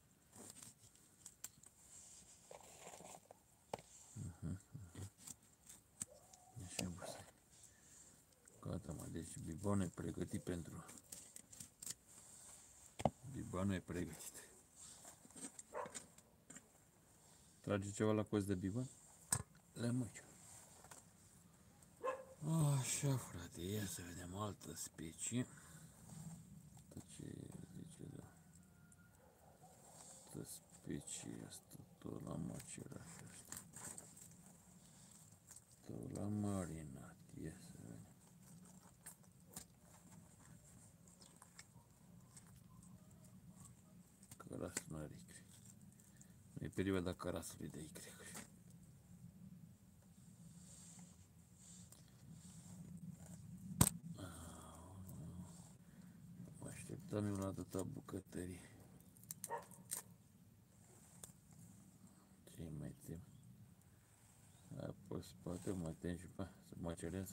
Așa, bă, gata, mă, deci bibanul e pregătit pentru... Bibanul e pregătit. Trage ceva la cost de biban? Le măci. Așa, frate, ia să vedem altă specie. Ce zice, da. Altă specie asta, tot la maceraș asta. Tot la marinat, ia să vedem. Carasul n-are icre. E perioada carasului de icre. Mă așteptam eu la atâta bucătărie. Ce mai tem? Pe spate mai tem și pe să macerează.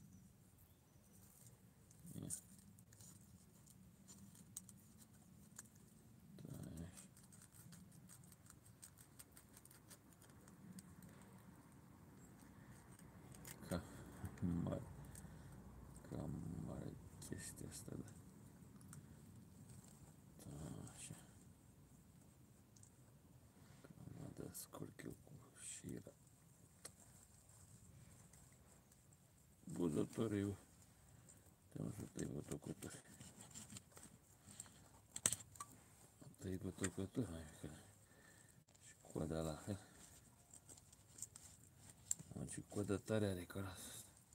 Mare, cam mare chestia asta, da. Așa. Cam mă descurc eu cu șira. Buzătorii, te-am să tăi bătocături. Tăi bătocături, hai că și coada la fel. Și coada tare are carasul.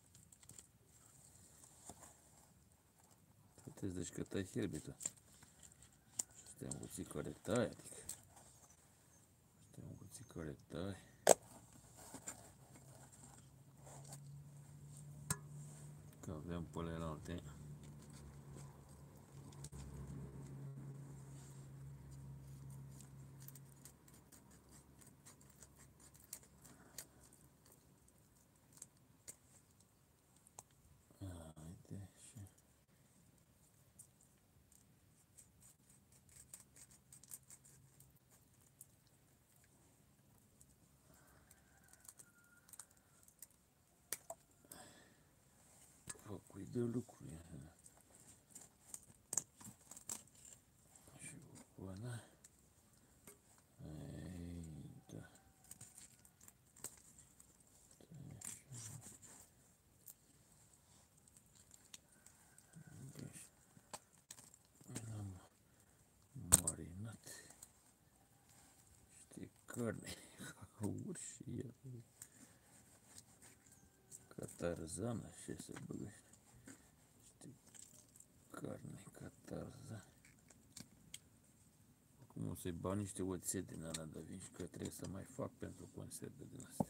Puteți deci că tai herbitul. Suntem puțin corectai, adică. Suntem puțin corectai. Că avem pe alte. Uite și... Făcui de lucru, și cu ăla. Ei, da. Deci, l-am marinat. Știi, carne, ca urși, ca Tarzan, așa se băgăște. Știi, carne ca Tarzan. Acum o să-i bag niște oțet din ala de vin și că trebuie să mai fac pentru conserve din astea.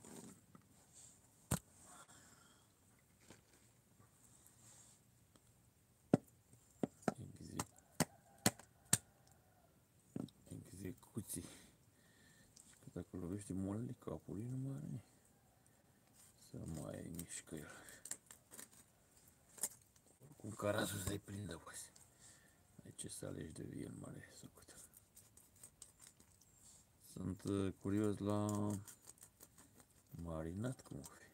Execuții. Și că dacă lovește molele capului, nu mai are să mai mișcă el. Cum carasul să-i prindă, boss. Ai ce să alegi de el mare socut. Sunt curios la marinat cum o fi.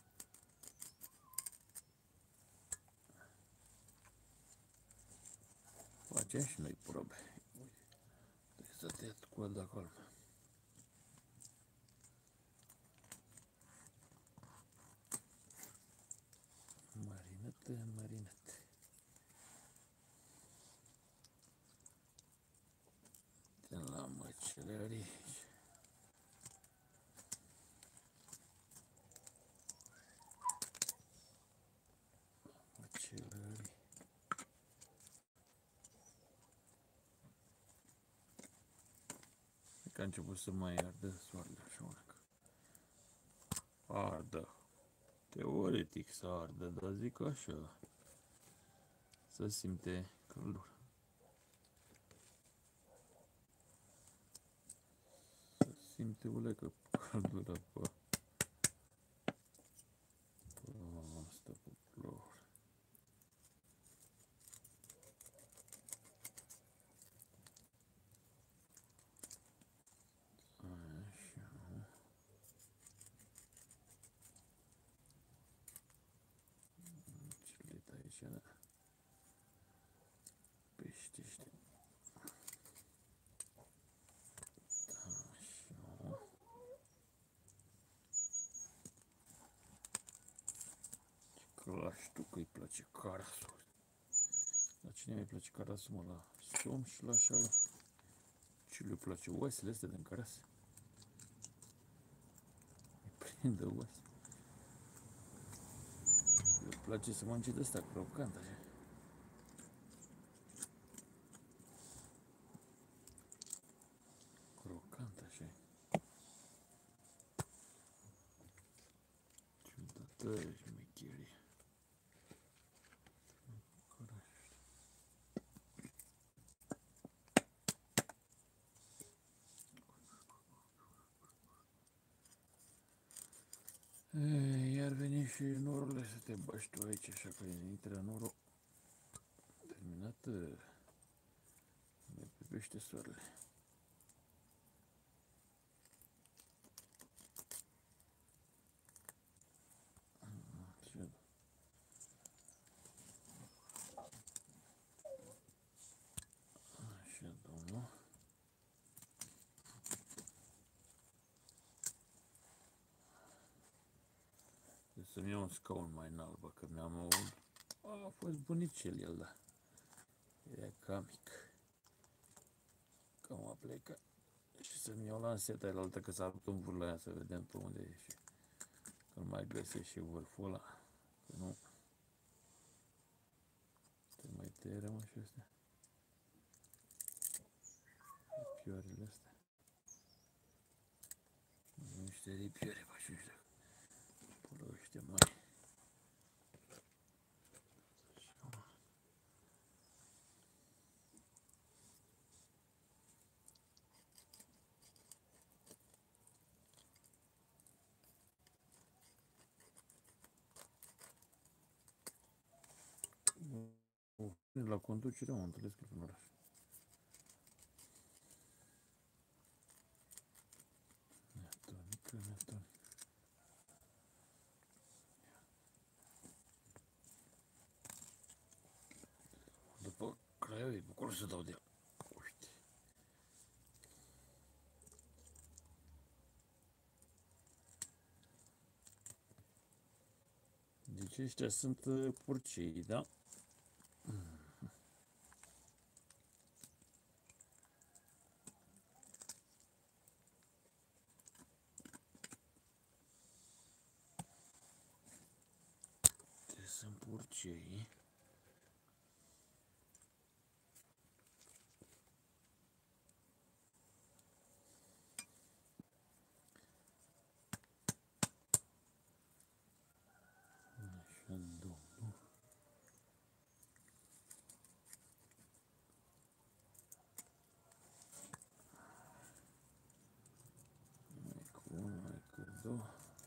Facem și noi probe. Trebuie să te ia coada acolo. Marinat, marinat. La măcelării. Măcelării. Că a început să mai ardă soarele așa una. Ardă. Teoretic să ardă, dar zic așa. Să simte căldura. Să simte ulecă căldura pe asta, pe flor. Așa. Ce-l aici, da? Peștește. Așa. Că lași tu că îi place carasul. La cine îi place carasul, mă? La som și la așa la... Ce le place? Oasele astea din caras? Îi prinde oase. Le place să mănânce de ăsta crocant așa. Crocant așa. Ciudată șmecherie. Iar veni și norurile să te bași tu aici, așa că intră norul. Terminat, ne privește soarele. Așa, așa, domnul. Trebuie să-mi iau un scaun mai înalt, bă, că mi-am un... A fost bunicel el, da. Era cam mic. Cam a plecat. Și să-mi iau lanseta aia altă, că s-a rupt în vârla aia, să vedem pe unde e și... Că nu mai găsești și vârful ăla. Că nu... Te mai tăierăm așa astea. Ripioarele astea. Niște ripioare, bă, și nu știu. Până ăștia mai... La conducere mă întâlnesc în oraș. Neatonică, neatonică. După Craiovei, pe acolo se dau de ea. Uite. Deci ăștia sunt purcei, da? Deci sunt purcei. Așa, domnul. Mai cu unul, mai cu două.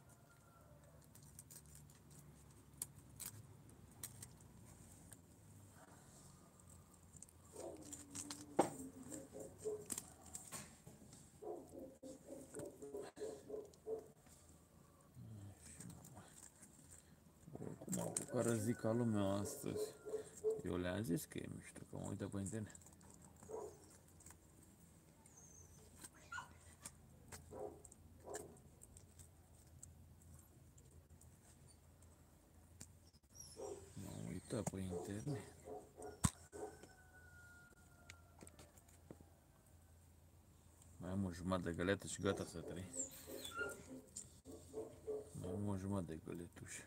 Cum au apucat răzica lumea astăzi. Eu le-am zis că e mișto, că mă uită pe internet. M-am uitat pe internet. Mai am o jumătate de găleată și gata să trăi. Mai am o jumătate de găletușă.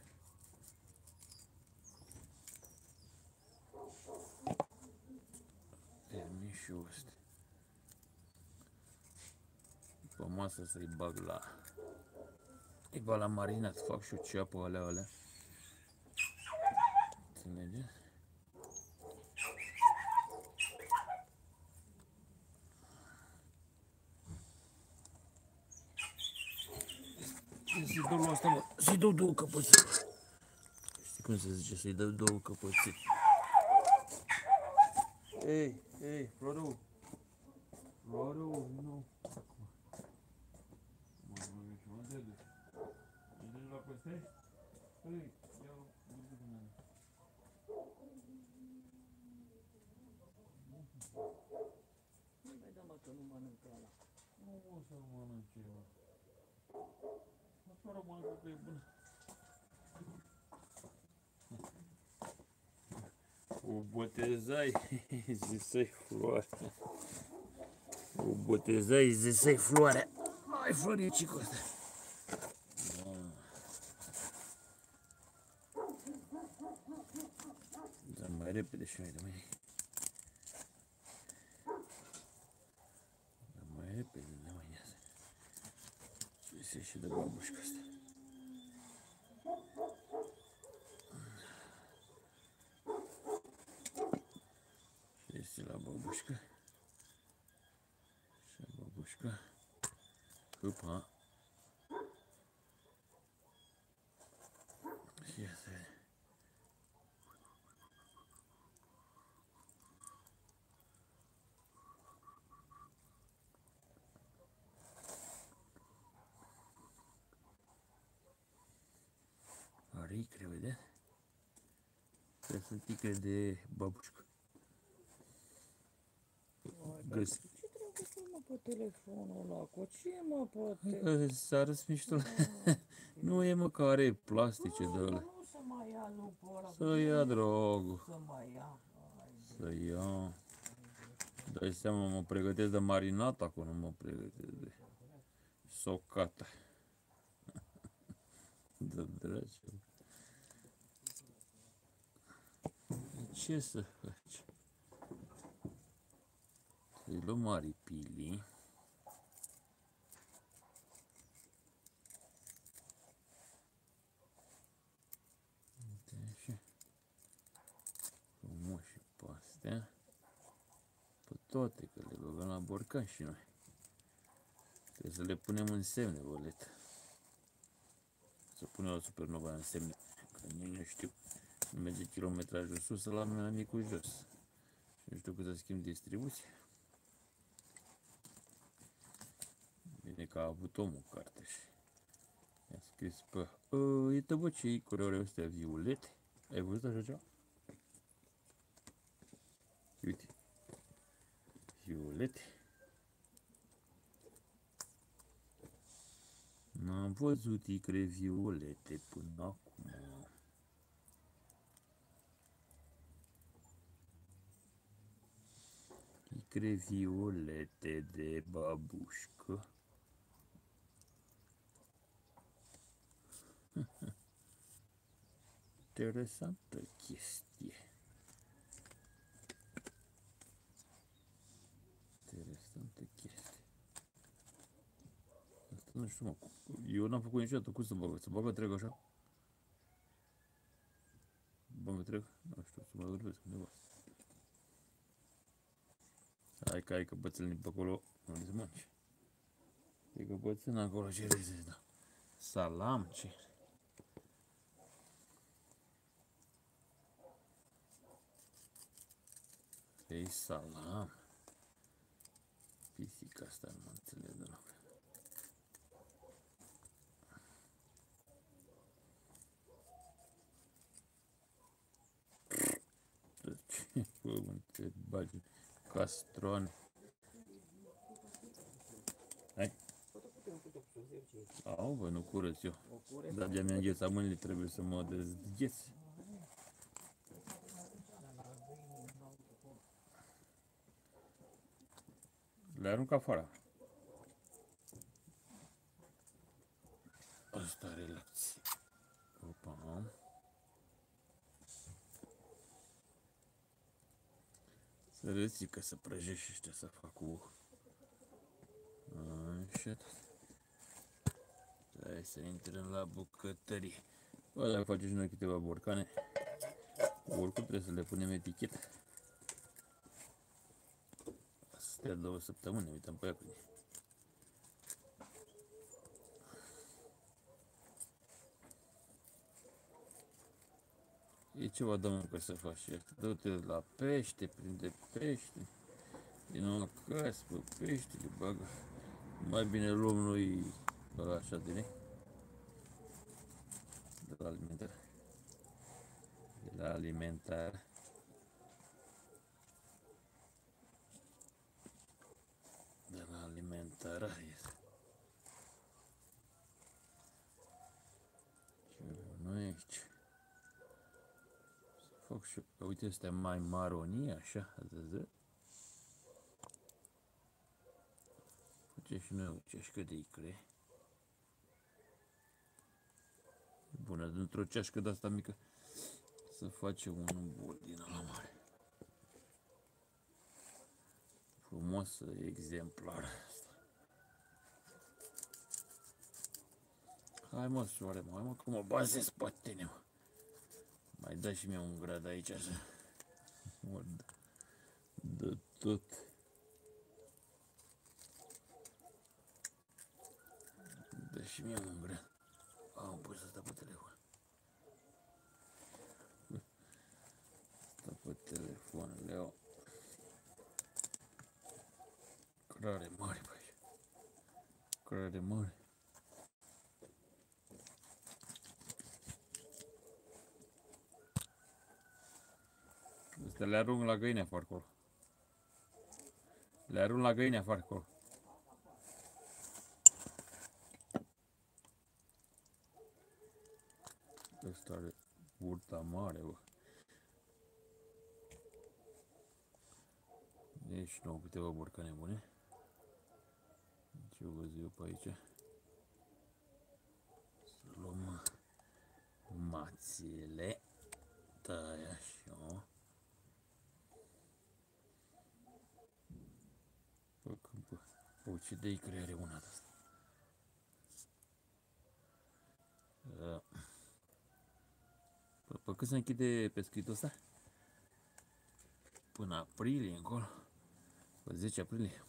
Termin și ăsta. După masă să-i bag la E ba la marinat, fac și o ceapă alea. Înțelegeți? Să-i dau la asta, mă. Să-i dau 2 căpățâni. Știi cum se zice? Să-i dau 2 căpățâni. Ei, Floru. Floru, nu. Unde duci? Unde duci la Costești? Ei, ia-o, du-te cu mine. Nu mai dă, mă, că nu mănâncă ăla. Nu o să mănânce, mă. Fără mănâncă că e bună. O botezai, zisei floare. O botezai, zisei floarea. Hai, Floricicu ăsta. Da, mai repede și mai de mai. Da, mai repede, da, mai iasă. Și se ieși de babușca asta. Și este la babușca. Și babușca. Hâpa. Și ia să vedem. Aricre, vedeți? Astea sunt ticre de babușcă. Găsi. Ce trebuie să mă pe telefonul ăla? Cu ce mă pe S-a arăs mișto. Nu e măcar plastice de ăla. Nu să mai ia lupul ăla. Să ia, dragul. Să mai ia. Să ia. Dai seama, mă pregătesc de marinat acum, nu mă pregătesc de socată. De dragi. Ce să faci? Să-i luăm aripilii. Uite așa. Frumoși pe astea. Pe toate, că le băgăm la borcan și noi. Trebuie să le punem în semne, bolet. Să punem la Supernova în semne. Că nici nu știu. Nu merge kilometrajul sus, la micul jos. Și nu știu cât să schimb distribuție. Bine că a avut omul carte și i-a scris pe... Uite, bă, ce icurile astea violete. Ai văzut așa ceva? Uite. Violete. N-am văzut icre violete până acum. Icre violete de babușcă. Interesantă chestie. Interesantă chestie. Asta nu știu, mă. Eu n-am făcut niciodată. Cum să bagă? Să bagă treg așa? Bagă treg? Nu știu, să mă gândesc undeva. Hai că ai căpățânii pe acolo unde se mânci. E căpățână acolo, ce vrei să-ți dau? Salam, ce? Ei, salam. Pisica asta nu mă înțeleg deloc. Ce pământ te bagi? Castron. Hai. Au, bă, nu curăț eu. Dar de-a mi-a înghețat mâinile, trebuie să mă dezgheț. Le arunc afară. Asta relax. Opa. Să rății că să prăjești ăștia să fac cu... Așa. Hai să intrăm la bucătărie. Bă, dacă facem și noi câteva borcane, oricum trebuie să le punem etichetă. Astea 2 săptămâni, uităm pe ea cu e ceva de muncă să faci. Du-te la pește, prinde pește. Din nou acasă, pe pește, le bagă. Mai bine luăm noi așa de la alimentar. De la alimentar. De la alimentar. Nu e aici. Să fac și eu. Uite, astea mai maronii, așa, ați văzut? Face și noi o ceașcă de icre. Bună, dintr-o ceașcă de asta mică să facem un bol din ăla mare. Frumos, exemplar. Hai mă, soare, mă, hai mă, că mă bazez pe tine, mă. Mai dă și mie un grad aici, așa. Mă, de tot. Dă și mie un grad. Am pus asta pe telefon. Asta pe telefon, Leo. Crare mare, băi. Crare mare. Astea le arunc la găini afară acolo. Le arunc la găini afară acolo. Ăsta are burta mare, bă. Deci nou câteva borcane bune. Ce văd eu pe aici? Să luăm mațele. Tai așa. Bă, ce de icre are una de asta. Pe cât se închide pescuitul ăsta? Până aprilie încolo. Pe 10 aprilie.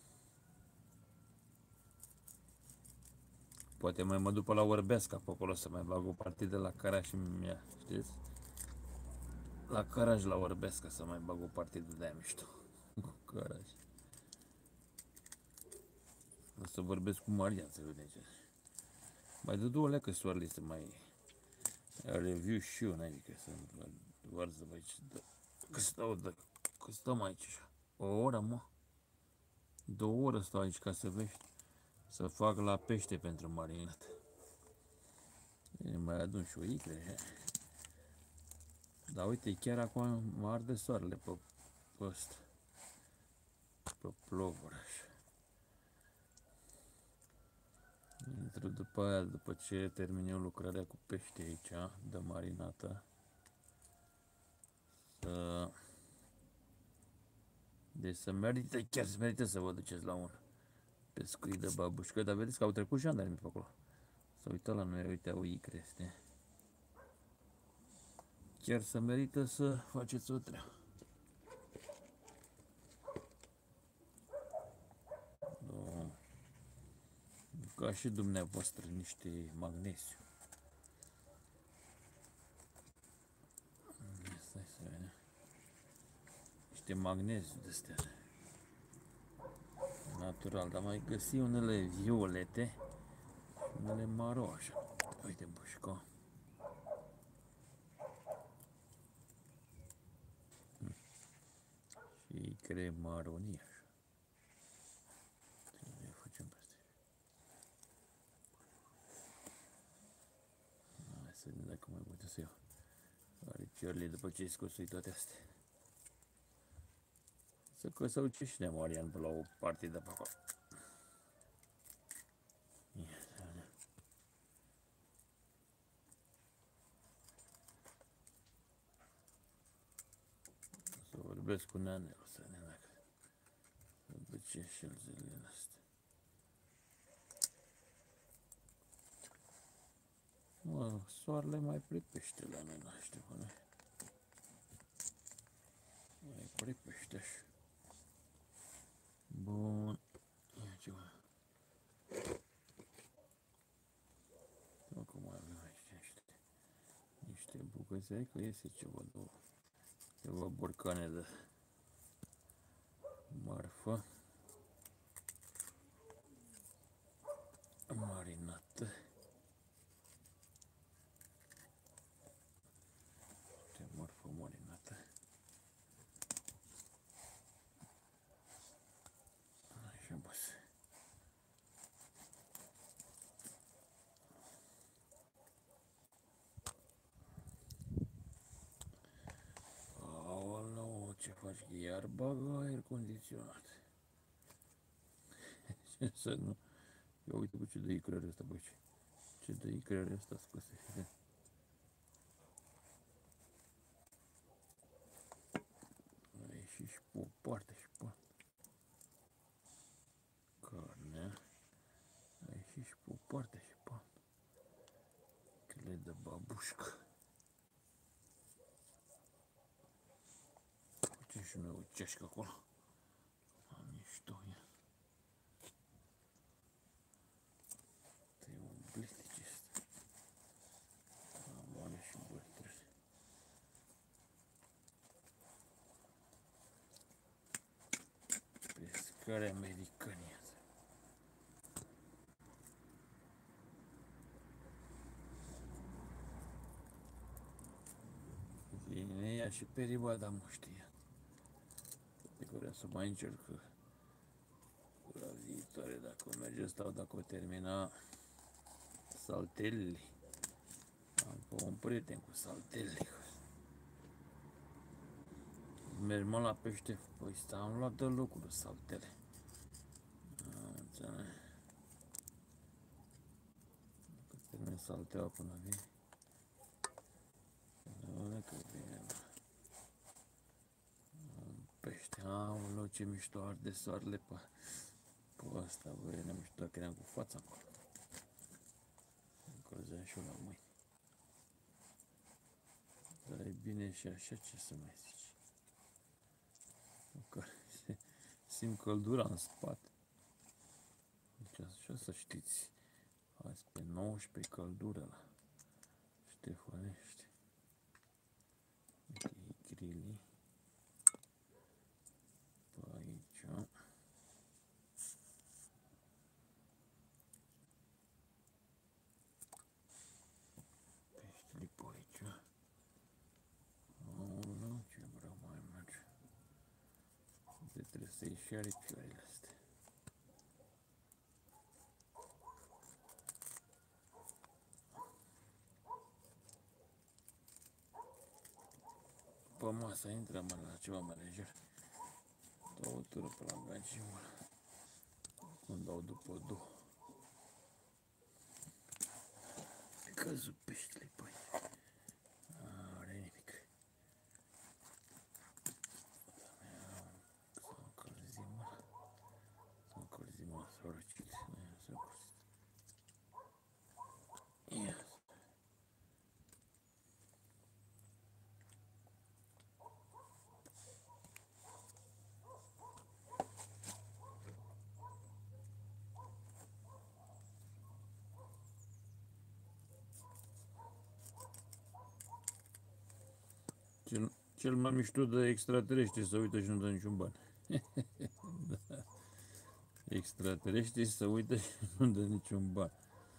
Poate mai mă duc pe la Orbeasca, pe acolo să mai bag o partidă la Caraș și mea, știți? La Caraș, la Orbeasca, să mai bag o partidă de-aia mișto. Cu Caraș. O să vorbesc cu Marian, să vedem ce. Mai de 2 leacă soarele să mai review și eu, n-adică să varză aici. Că stăm aici așa. O oră, mă. 2 ore stau aici ca să vezi. Să fac la pește pentru marinat. Bine, mai adun și o icre, așa. Dar uite, chiar acum mă arde soarele pe ăsta. Pe plovăr, așa. Intru după aia, după ce termin eu lucrarea cu pește aici, de marinată. Deci să merită, chiar să merită să vă duceți la un pescuit de babușcă, dar vedeți că au trecut jandarmii pe acolo. S-au uitat la noi, uite, au icre astea. Chiar să merită să faceți o treabă. Ca și dumneavoastră niște magnesiu. Stai să vedem. Niște magneziu de astea. Natural, dar mai găsi unele violete, unele maro așa. Uite bușco. Și cre maronie așa. Trebuie să facem pe astea. Hai să vedem dacă mai putem să iau aripioarele după ce ai scos toate astea. Să uite și Marian pe la o parte de pe acolo. Să vorbesc cu Nanel, să ne dacă să duce și el zilele astea. Mă, soarele mai pripește la noi, naște, până. Mai pripește așa. Bun. Ia ceva. Acum avem aici niște bucăți, hai că iese ceva, ceva borcane de marfă marinată. De marfă marinată. Așa, băs. Aoleu, ce faci? Iar bagă aer condiționat. Ce să nu... Ia uite cu ce dă icrare ăsta, bă, ce dă icrare ăsta scosă. A ieșit și pe o parte și pe carnea. A ieșit și pe o parte și pe alta. Că le dă babușcă. Uite și noi o ceașcă acolo. Am mișto ea. Te un blestici ăsta. Am are și bătrân. Pescare americaniază. Vine ea și peribada muștia. De că vreau să mai încerc la viitoare, dacă merge sau dacă o termina saltelli. Am pe un prieten cu saltelli. Merg mă la pește, păi am luat de lucru saltele. Am înțeles. Dacă termin salteaua până vine. Nu că vine un pește. Aoleu, ce mișto arde soarele pe asta, băi, era mișto dacă eram cu fața acolo. Încălzeam și eu la mâini. Dar e bine și așa, ce să mai zici. Simt căldura în spate. Deci așa să știți. Azi pe 19 căldură la Ștefănești. Uite, grilii. Pe aici. Peștele pe aici. Aoleu, ce vreau mai merge. Trebuie să ieși aripioarele astea. Pe masă intră mă la ceva mai lejer. Dau o tură pe la gaci, mă. Când dau după două. Căzut peștele pe aici. Are nimic. S-o încălzim, mă. S-o încălzim, mă, s-o răcit. S-o încălzit. Ia. Cel mai mișto de extraterestri să uită și nu dă niciun ban. Da. Extraterestri să uită și nu dă niciun ban.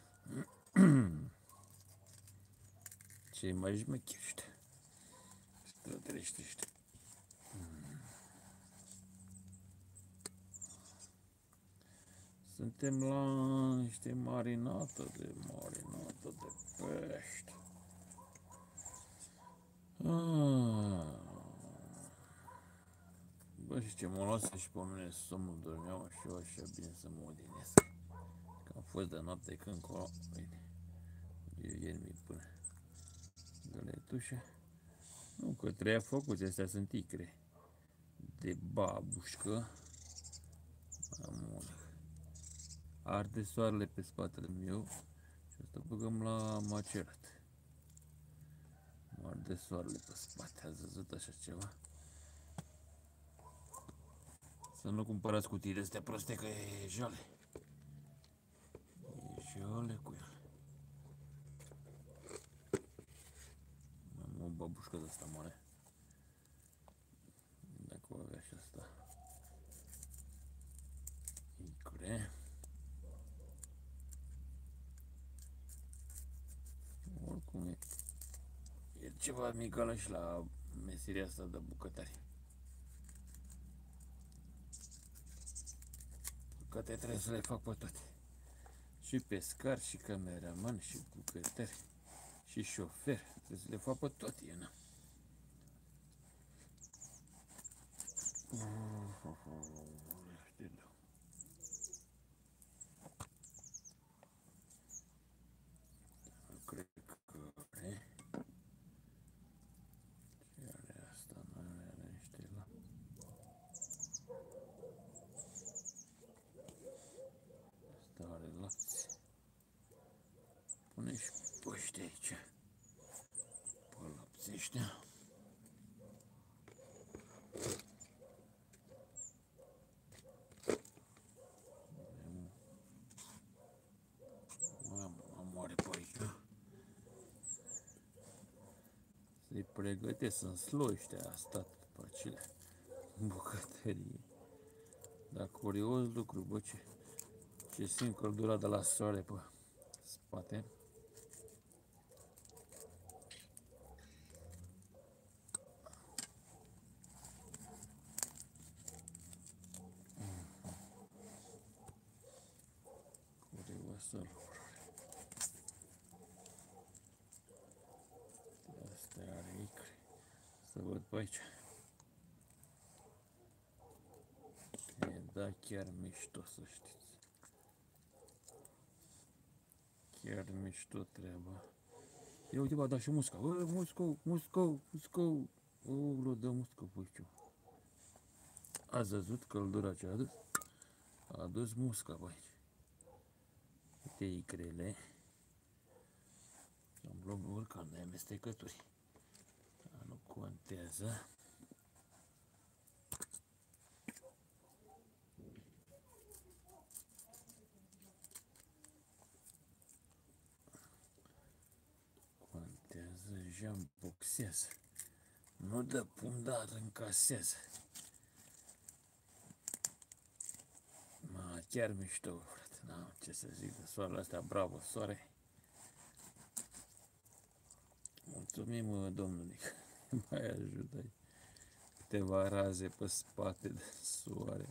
Cei mai șmecheri ăștia. Extraterestri ăștia. Suntem la niște marinată de pește. Bă, și ce mă lasă și pe mine somnul, dormeam și eu așa bine să mă odinesc. Că am fost de noapte când încolo, uite, ieri mi până găletușă. Nu, că treia făcuți, astea sunt icre de babușcă. Am una. Arde soarele pe spatele meu și Asta băgăm la macerat. Mă arde soarele pe spate, ați văzut așa ceva? Să nu cumpărați cutiile astea proste că e jale. E jale cu ele. Am o babușcă de asta mare. Dacă o avea și asta. Icre. Oricum e ceva micală și la meseria asta de bucătari. Bucătari trebuie să le fac pe toate. Și pescar, și cameraman, și bucătar, și șofer. Trebuie să le fac pe toate, eu, na. Cred că are. Ce are asta? Nu are niște la. Asta are lapte. Pune și pește aici. Pe lapte ăștia. Moare pe aici. Să-i pregătesc, sunt sloi ăștia, a stat pe acele bucătărie. Dar curios lucru, bă, ce simt căldura de la soare pe spate. Curioasă lucruri. Astea are icre. Să văd pe aici. E, da, chiar mișto, să știți. Chiar mișto treaba. Ia uite, bă, da și musca. Bă, muscou. O, dă muscă, păi ce. Ați văzut căldura ce a adus? A adus musca, băi. Uite icrele. Am luat borcan de amestecături. Nu contează. Contează, Jean boxează. Nu dă pum, dar încasează. Chiar mișto, frate. N-am ce să zic de soarele astea. Bravo, soare. Mulțumim, domnului, că mai ajută. Câteva raze pe spate de soare.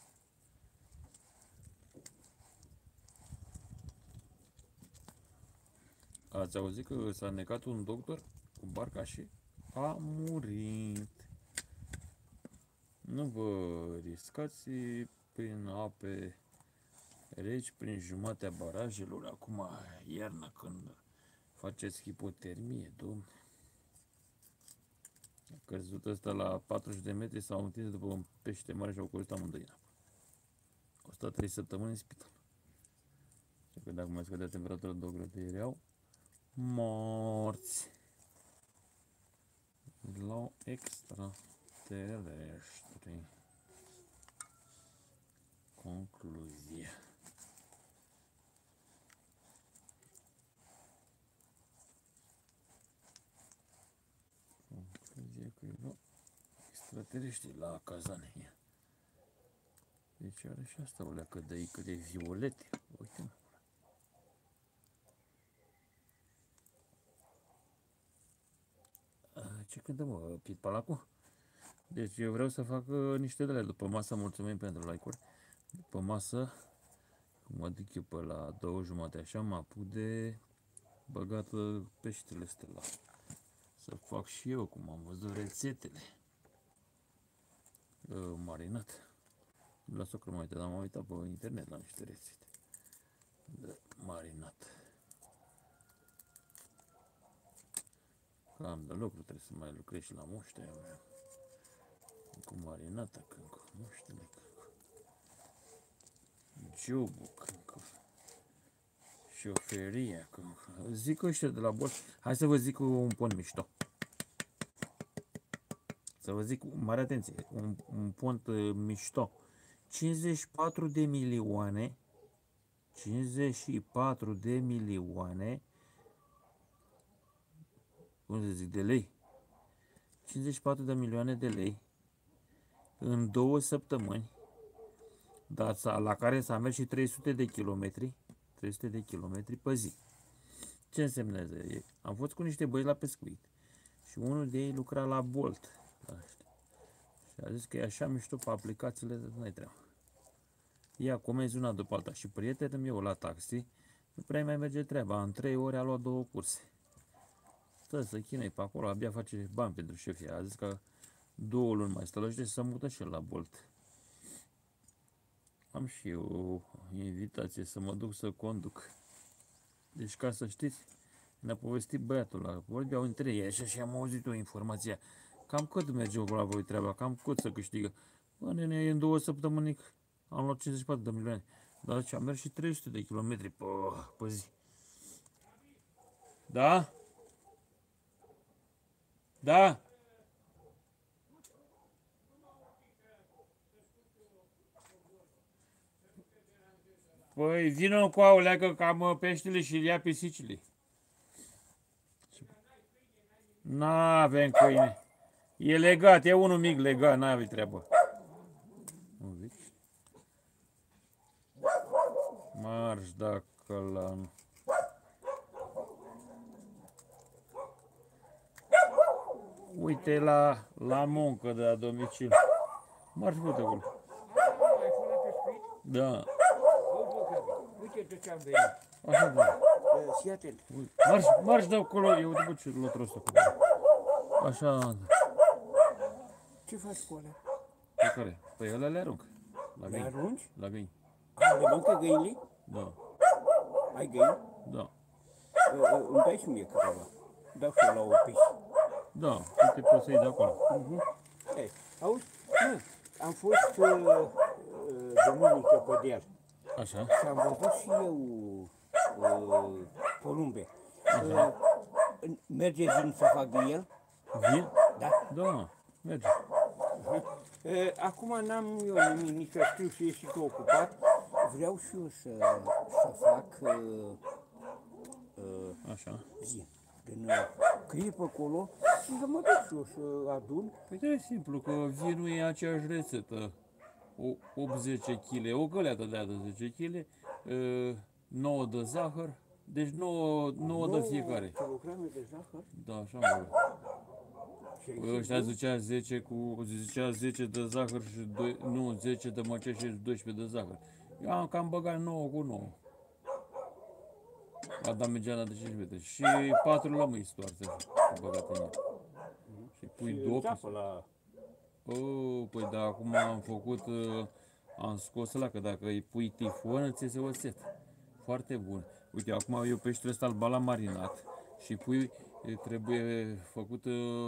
Ați auzit că s-a necat un doctor cu barca și a murit. Nu vă riscați prin ape reci, prin jumatea barajelor, acum iarna când faceți hipotermie, domne. A căzut ăsta la 40 de metri, s-au întins după un pește mare și au căzut amândoi în apă. Au stat 3 săptămâni în spital. Și că dacă mai scădea temperatura 2 grade, erau morți. La extraterestri. Concluzie. Concluzie că erau extraterestri la Kazania. Deci are și asta o leacă de icre violete. Uite-mă. Ce cântă, mă, Pitpalacul? Deci eu vreau să fac niște de alea după masă. Mulțumim pentru like-uri. După masă, cum mă duc eu pe la 2:30 așa, mă apuc de băgat peștele stela. Să fac și eu, cum am văzut rețetele. Marinat. La socră mă uitat, dar m-am uitat pe internet la niște rețete de marinat. Că am de lucru, trebuie să mai lucrez și la muștea mea. Cu marinata, cu muștele, cu jobul, cu Șoferia. Zic ăștia de la Bolt. Hai să vă zic un pont mișto. Să vă zic, mare atenție, un pont mișto. 54 de milioane. 54 de milioane. Cum să zic, de lei. 54 de milioane de lei. În 2 săptămâni. Dar la care s-a mers și 300 de kilometri. 300 de kilometri pe zi. Ce însemnează? Am fost cu niște băieți la pescuit. Și unul de ei lucra la Bolt. Și a zis că e așa mișto pe aplicațiile de nu-i treabă. Ia comenzi una după alta. Și prietenul meu la taxi, nu prea mai merge treaba. În 3 ore a luat 2 curse. Stă să chinui pe acolo, abia face bani pentru șefia. A zis că 2 luni mai stălăște și să mută și el la Bolt. Am și eu o invitație să mă duc să conduc. Deci, ca să știți, ne-a povestit băiatul ăla. Vorbeau între ei așa și am auzit o informație. Cam cât merge la voi treaba? Cam cât să câștigă? Bă, nene, în 2 săptămâni am luat 54 de milioane. Dar ce am mers și 300 de kilometri pe zi. Da? Da? Păi vină cu aulea că cam peștele și ia pisicile. N-avem câine. E legat, e unul mic legat, n-avea treabă. Marș dacă l-am. Uite la muncă de la domiciliu. Marș cu acolo. Ai fost la pescuit? Da. Uite de ce am venit. Așa da. Fii atent. Marș de acolo, eu după ce l-o tros acolo. Așa. Ce faci cu alea? Pe care? Păi ăla le arunc. La Le găini. arunci? La găini. Le mănâncă găinile? Da. Ai găini? Da. Îmi dai și mie câteva. Dau și eu la o piș. Da. Uite, poți să-i de acolo. Ei, auzi? Mă, am fost duminică pe deal. Așa. Și am văzut și eu porumbe. Merge vin să fac din el? Vin? Da. Da. Merge. Acum n-am eu nimic, nici să știu și ești și tu ocupat. Vreau și eu să fac Așa. zi. Că e pe acolo și să mă duc și eu să adun. Păi da, e simplu, că vinul e aceeași rețetă. 80 kg, o găleată de aia de 10 kg, 9 de zahăr, deci 9 de fiecare. Kilograme de zahăr? Da, așa mă rog. Ăștia zicea 10 de zahăr și 10 de măcea și 12 de zahăr. Eu am cam băgat 9 cu 9. La damigeana de 5 metri. Și 4 lămâi stoarse așa, băgat în el. Și pui 2. La... Păi da, acum am făcut, am scos ăla, că dacă îi pui tifon, îți iese oțet. Foarte bun. Uite, acum eu peștele ăsta îl bat la marinat și pui, trebuie făcut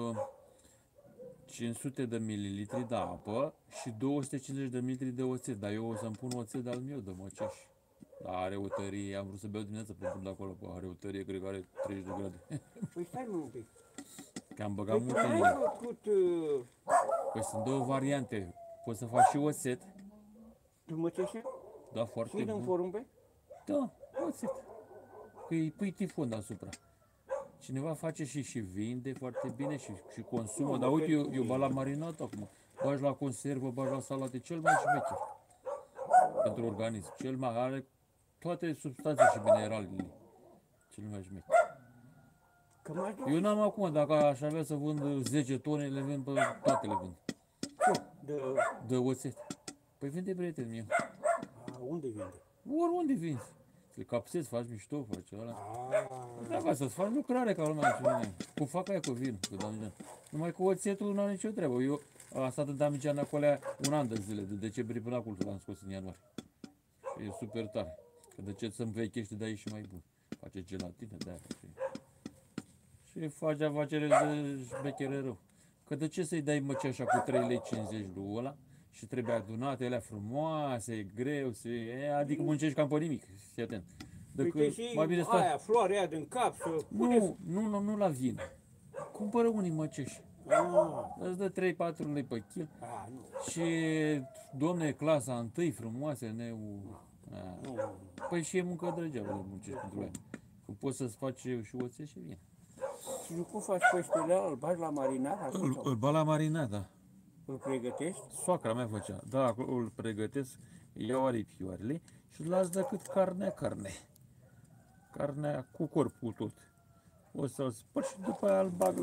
500 de mililitri de apă și 250 de mililitri de oțet. Dar eu o să-mi pun oțet de-al meu, de măceș. Dar are o tărie, am vrut să beau dimineața pentru de acolo, are o tărie, cred că are 30 de grade. Păi stai mă un pic. Că am băgat mult în Ai el. făcut Păi sunt 2 variante. Poți să faci și oțet. măceșe? Da, foarte Și în bun. porumbe? Da, oțet. Că îi pui tifon deasupra. Cineva face și vinde foarte bine și consumă. Nu, Dar mă, uite, eu pentru bag la marinat acum. Bagi la conservă, bagi la salate, cel mai șmecher. Pentru organism. Cel mai are toate substanțele și mineralele. Cel mai șmecher. Că m-aș duc Eu n-am acum, dacă aș avea să vând 10 tone, le vând pe toate le vând. de... De oțet. Păi vinde prietenul meu. Unde vinde? Oriunde vinzi. Le capsezi, faci mișto, faci ăla. Ah, Da, ca să-ți faci lucrare ca lumea. Cum fac aia cu vin, cu damigean. Numai cu oțetul n-am nicio treabă. Eu am stat în damigean acolo un an de zile, de decembrie până acolo, l-am scos în ianuarie. E super tare. Că de ce să învechește, de aici și mai bun. Face gelatină, de aia. Și face afacere de șmechere rău. Că de ce să-i dai măcea așa cu 3,50 lei lui ăla? Și trebuie adunate, alea frumoase, e greu, adică muncești cam pe nimic, fii atent. Uite și mai bine stai. aia, floarea aia din cap să puneți. Nu la vin. Cumpără unii măceși. Îți dă 3-4 lei pe kil. Nu. Și, domne, clasa 1, frumoase, Nu. Păi și e muncă degeaba de muncești pentru ea. Că poți să-ți faci și oțet și vin. Și nu cum faci peștele ăla, îl bagi la marinat? Îl ba la marinat, da. Îl pregătești? Soacra mea făcea. Da, acolo îl pregătesc, iau aripioarele și îl las decât carnea. Carnea cu corpul tot. O să-l spăr și după aia îl bag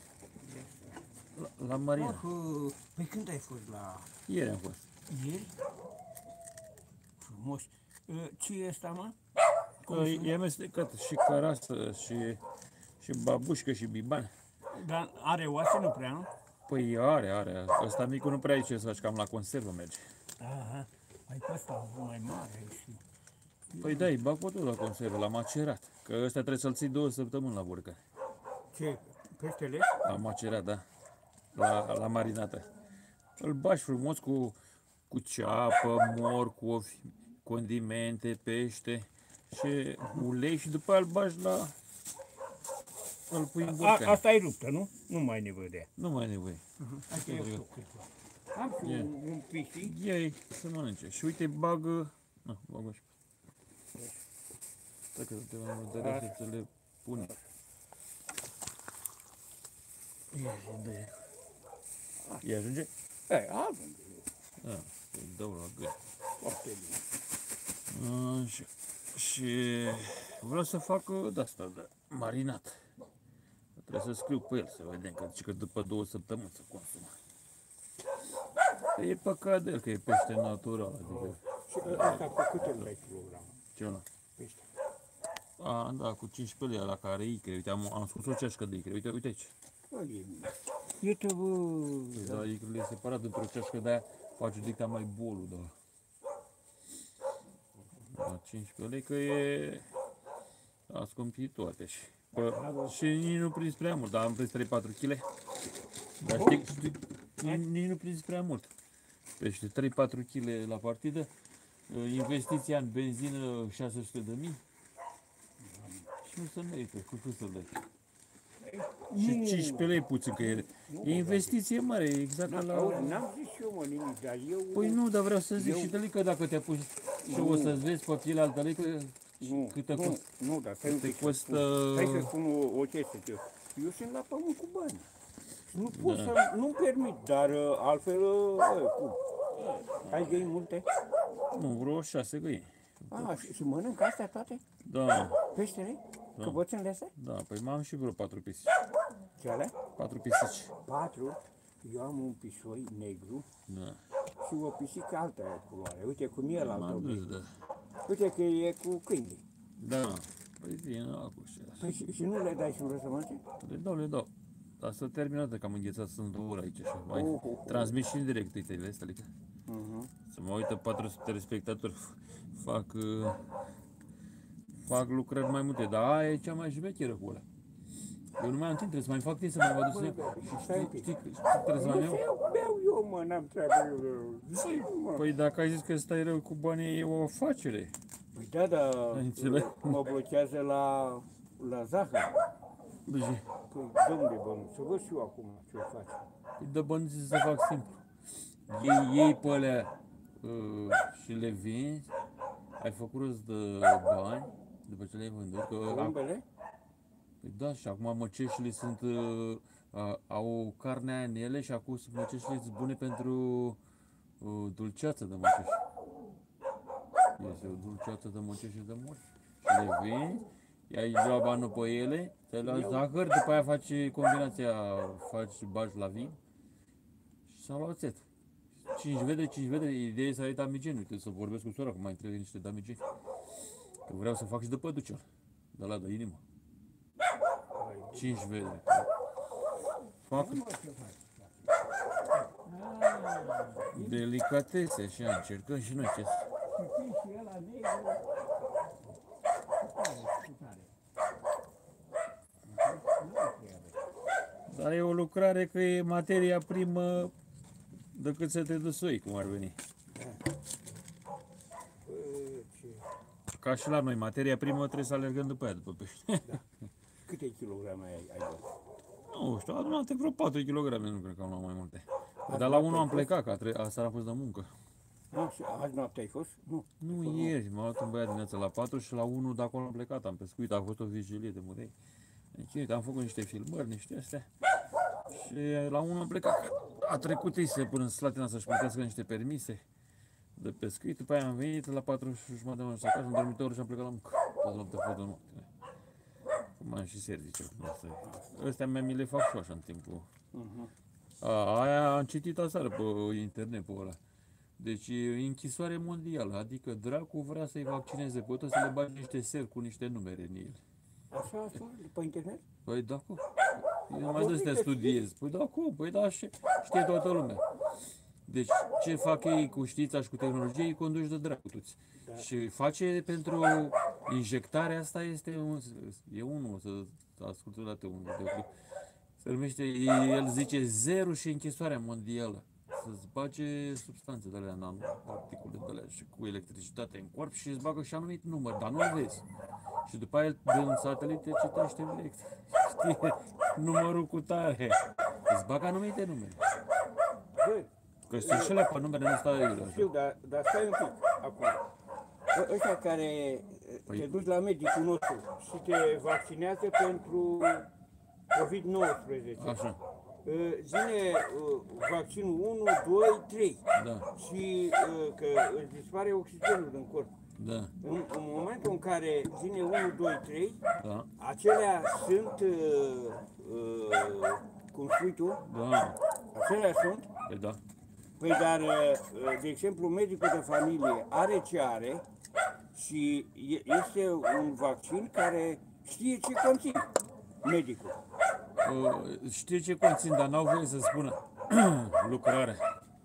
la marinat. Păi când ai fost la... Ieri am fost. Ieri? Frumos. Ce e ăsta, mă? E amestecat și carasă și babușcă și biban. Dar are oase, nu prea, nu? Păi are. Ăsta micul nu prea ai ce să faci, cam la conservă merge. Aha. Ai pe ăsta mai mare și... Păi da, îi bag pe tot la conservă, la macerat. Că ăsta trebuie să-l ții 2 săptămâni la borcări. Ce? Peștele? La macerat, da. La marinată. Îl bagi frumos cu ceapă, morcovi, condimente, pește și ulei și după aia îl bagi îl pui în borcani. Asta e ruptă, nu? Nu mai ai nevoie de ea. Nu mai ai nevoie. Asta e eu. Am și un pisic. Ei să mănânce. Și uite, bagă... Nu, bagă și... Dacă te va vedere să le pune. Ia ajunge? Ajunge. Da, îl dau la gât. Foarte bine. Așa. Și vreau să fac de-asta, de marinat. Trebuie să scriu pe el, să vedem, că zice că după 2 săptămâni se consumă. E păcat de el, că e pește natural, adică... Și ăsta cu câte îl dai kilogramul? Ce ăla? Pește. Da, cu 15 lei, la care icre. Uite, am scos o ceașcă de icre. Uite aici. Uite, bă... Da, icrele e separat într-o ceașcă de aia, face dicta mai bolul, da. La 15 lei, că e... A scumpit toate și... Și nici nu prins prea mult, dar am prins 3-4 kg. Dar știi, nici nu prins prea mult. Pește 3-4 kg la partidă, investiția în benzină 600.000 și nu se merită, cu cât să-l dai. Și 15 lei puțin, că e investiție mare, exact ca la... N-am zis eu, mă, nimic, dar eu... Păi nu, dar vreau să zic și tălică dacă te apuci și o să-ți vezi pe pielea altă tălică, câtă costă. Nu, dar stai un pic. Costă... Hai să spun o chestie. Eu sunt la pământ cu bani. Nu pot să... Nu-mi permit, dar altfel... cum? Ai găini multe? Nu, vreo 6 găini. Și mănânc astea toate? Da. Peștele? Căpățânile astea? Da, păi m-am și vreo 4 pisici. Ce alea? 4 pisici. 4? Eu am un pisoi negru Da. și o pisică altă culoare. Uite cum e la M-am dus, da. Uite că e cu câini. Da. Păi vine acum și așa. Păi și nu le dai și nu să mănânce? Le dau. Dar să terminată că am înghețat, sunt 2 ore aici și mai transmit și în direct, uite, vezi, tălică? Să mă uită 400 telespectatori, fac lucrări mai multe, dar aia e cea mai șmecheră cu ăla. Eu nu mai am timp, trebuie să mai fac timp să mai mă duc să iau. Știi, trebuie să mai iau? Beau eu, mă, n-am treabă eu. Păi dacă ai zis că stai rău cu banii, e o afacere. Păi da, dar mă blochează la zahăr. De ce? Păi, domnule bănuț, să văd și eu acum ce o faci. Păi dă bănuții să fac simplu. Iei pe alea și le vinzi, ai făcut rost de bani, după ce le-ai vândut. Porumbele? Păi da, și acum măceșile sunt, au carnea aia în ele și acum măceșile sunt bune pentru dulceață de măceși. Este o dulceață de măceși de morți. Și le vinzi, i-ai luat banul pe ele, ți-ai luat zahăr, după aia faci combinația, bagi la vin și s-a luat oțet. 5 vede, ideea e să ai damigeni. Uite, să vorbesc cu sora, că mai trebuie niște damigeni. Că vreau să fac și de păducel, de inimă. 5 vede. Fac delicatese, așa, încercăm și noi ce să... Dar e o lucrare că e materia primă decât să te dusui, cum ar veni. ca și la noi, materia primă trebuie să alergăm după aia, după pește. Câte kilograme ai luat? Nu știu, adunate vreo 4 kg, nu cred că am luat mai multe. Azi Dar la noapte 1 ai am fost? plecat, că asta a fost de muncă. Și azi noapte ai fost? Nu. Nu, ieri, m-a luat un băiat dimineața la 4 și la 1 de acolo am plecat, am pescuit, a fost o vigilie de murei. Deci, uite, am făcut niște filmări, niște astea. Și la 1 am plecat, a trecut Ise până în Slatina să-și plătească niște permise de pescuit, după aia am venit la 4 și jumătate de acasă, în dormitor și am plecat la muncă. Toată noaptea a fost de noapte. Cum am și serviciu. Ăstea mi le fac și eu așa în timpul. Aia am citit aseară pe internet pe ăla. Deci e închisoare mondială, adică dracu vrea să-i vaccineze pe toți, să le bagi niște seri cu niște numere în ele. Așa a spus pe internet? Păi da, cu. Eu mai de să te studiez. Păi da, cu. Păi da, știe toată lumea. Deci ce fac ei cu știința și cu tehnologie, îi conduci de dracu toți. Da. Și face pentru injectarea asta e unul, să ascult o dată unul de clip. Se numește, el zice zero și închisoarea mondială. Să-ți bage substanțe de alea, particule de alea și cu electricitate în corp și îți bagă și anumit număr, dar nu-l vezi. Și după aia din satelite citește direct. Știe numărul cu tare. Îți bagă anumite numere. Băi, Că sunt și alea pe numere, nu stau eu. știu, dar stai un pic acum. Ăștia care te duci la medicul nostru și te vaccinează pentru COVID-19. Așa. Zine vaccinul 1, 2, 3 Da. și că îți dispare oxigenul din corp. Da. În momentul în care zine 1, 2, 3, Da. acelea sunt, cum spui tu, Da. acelea sunt. Păi da. Păi dar, de exemplu, medicul de familie are ce are și este un vaccin care știe ce conține medicul. Știu ce conțin, dar n-au voie să spună lucrare.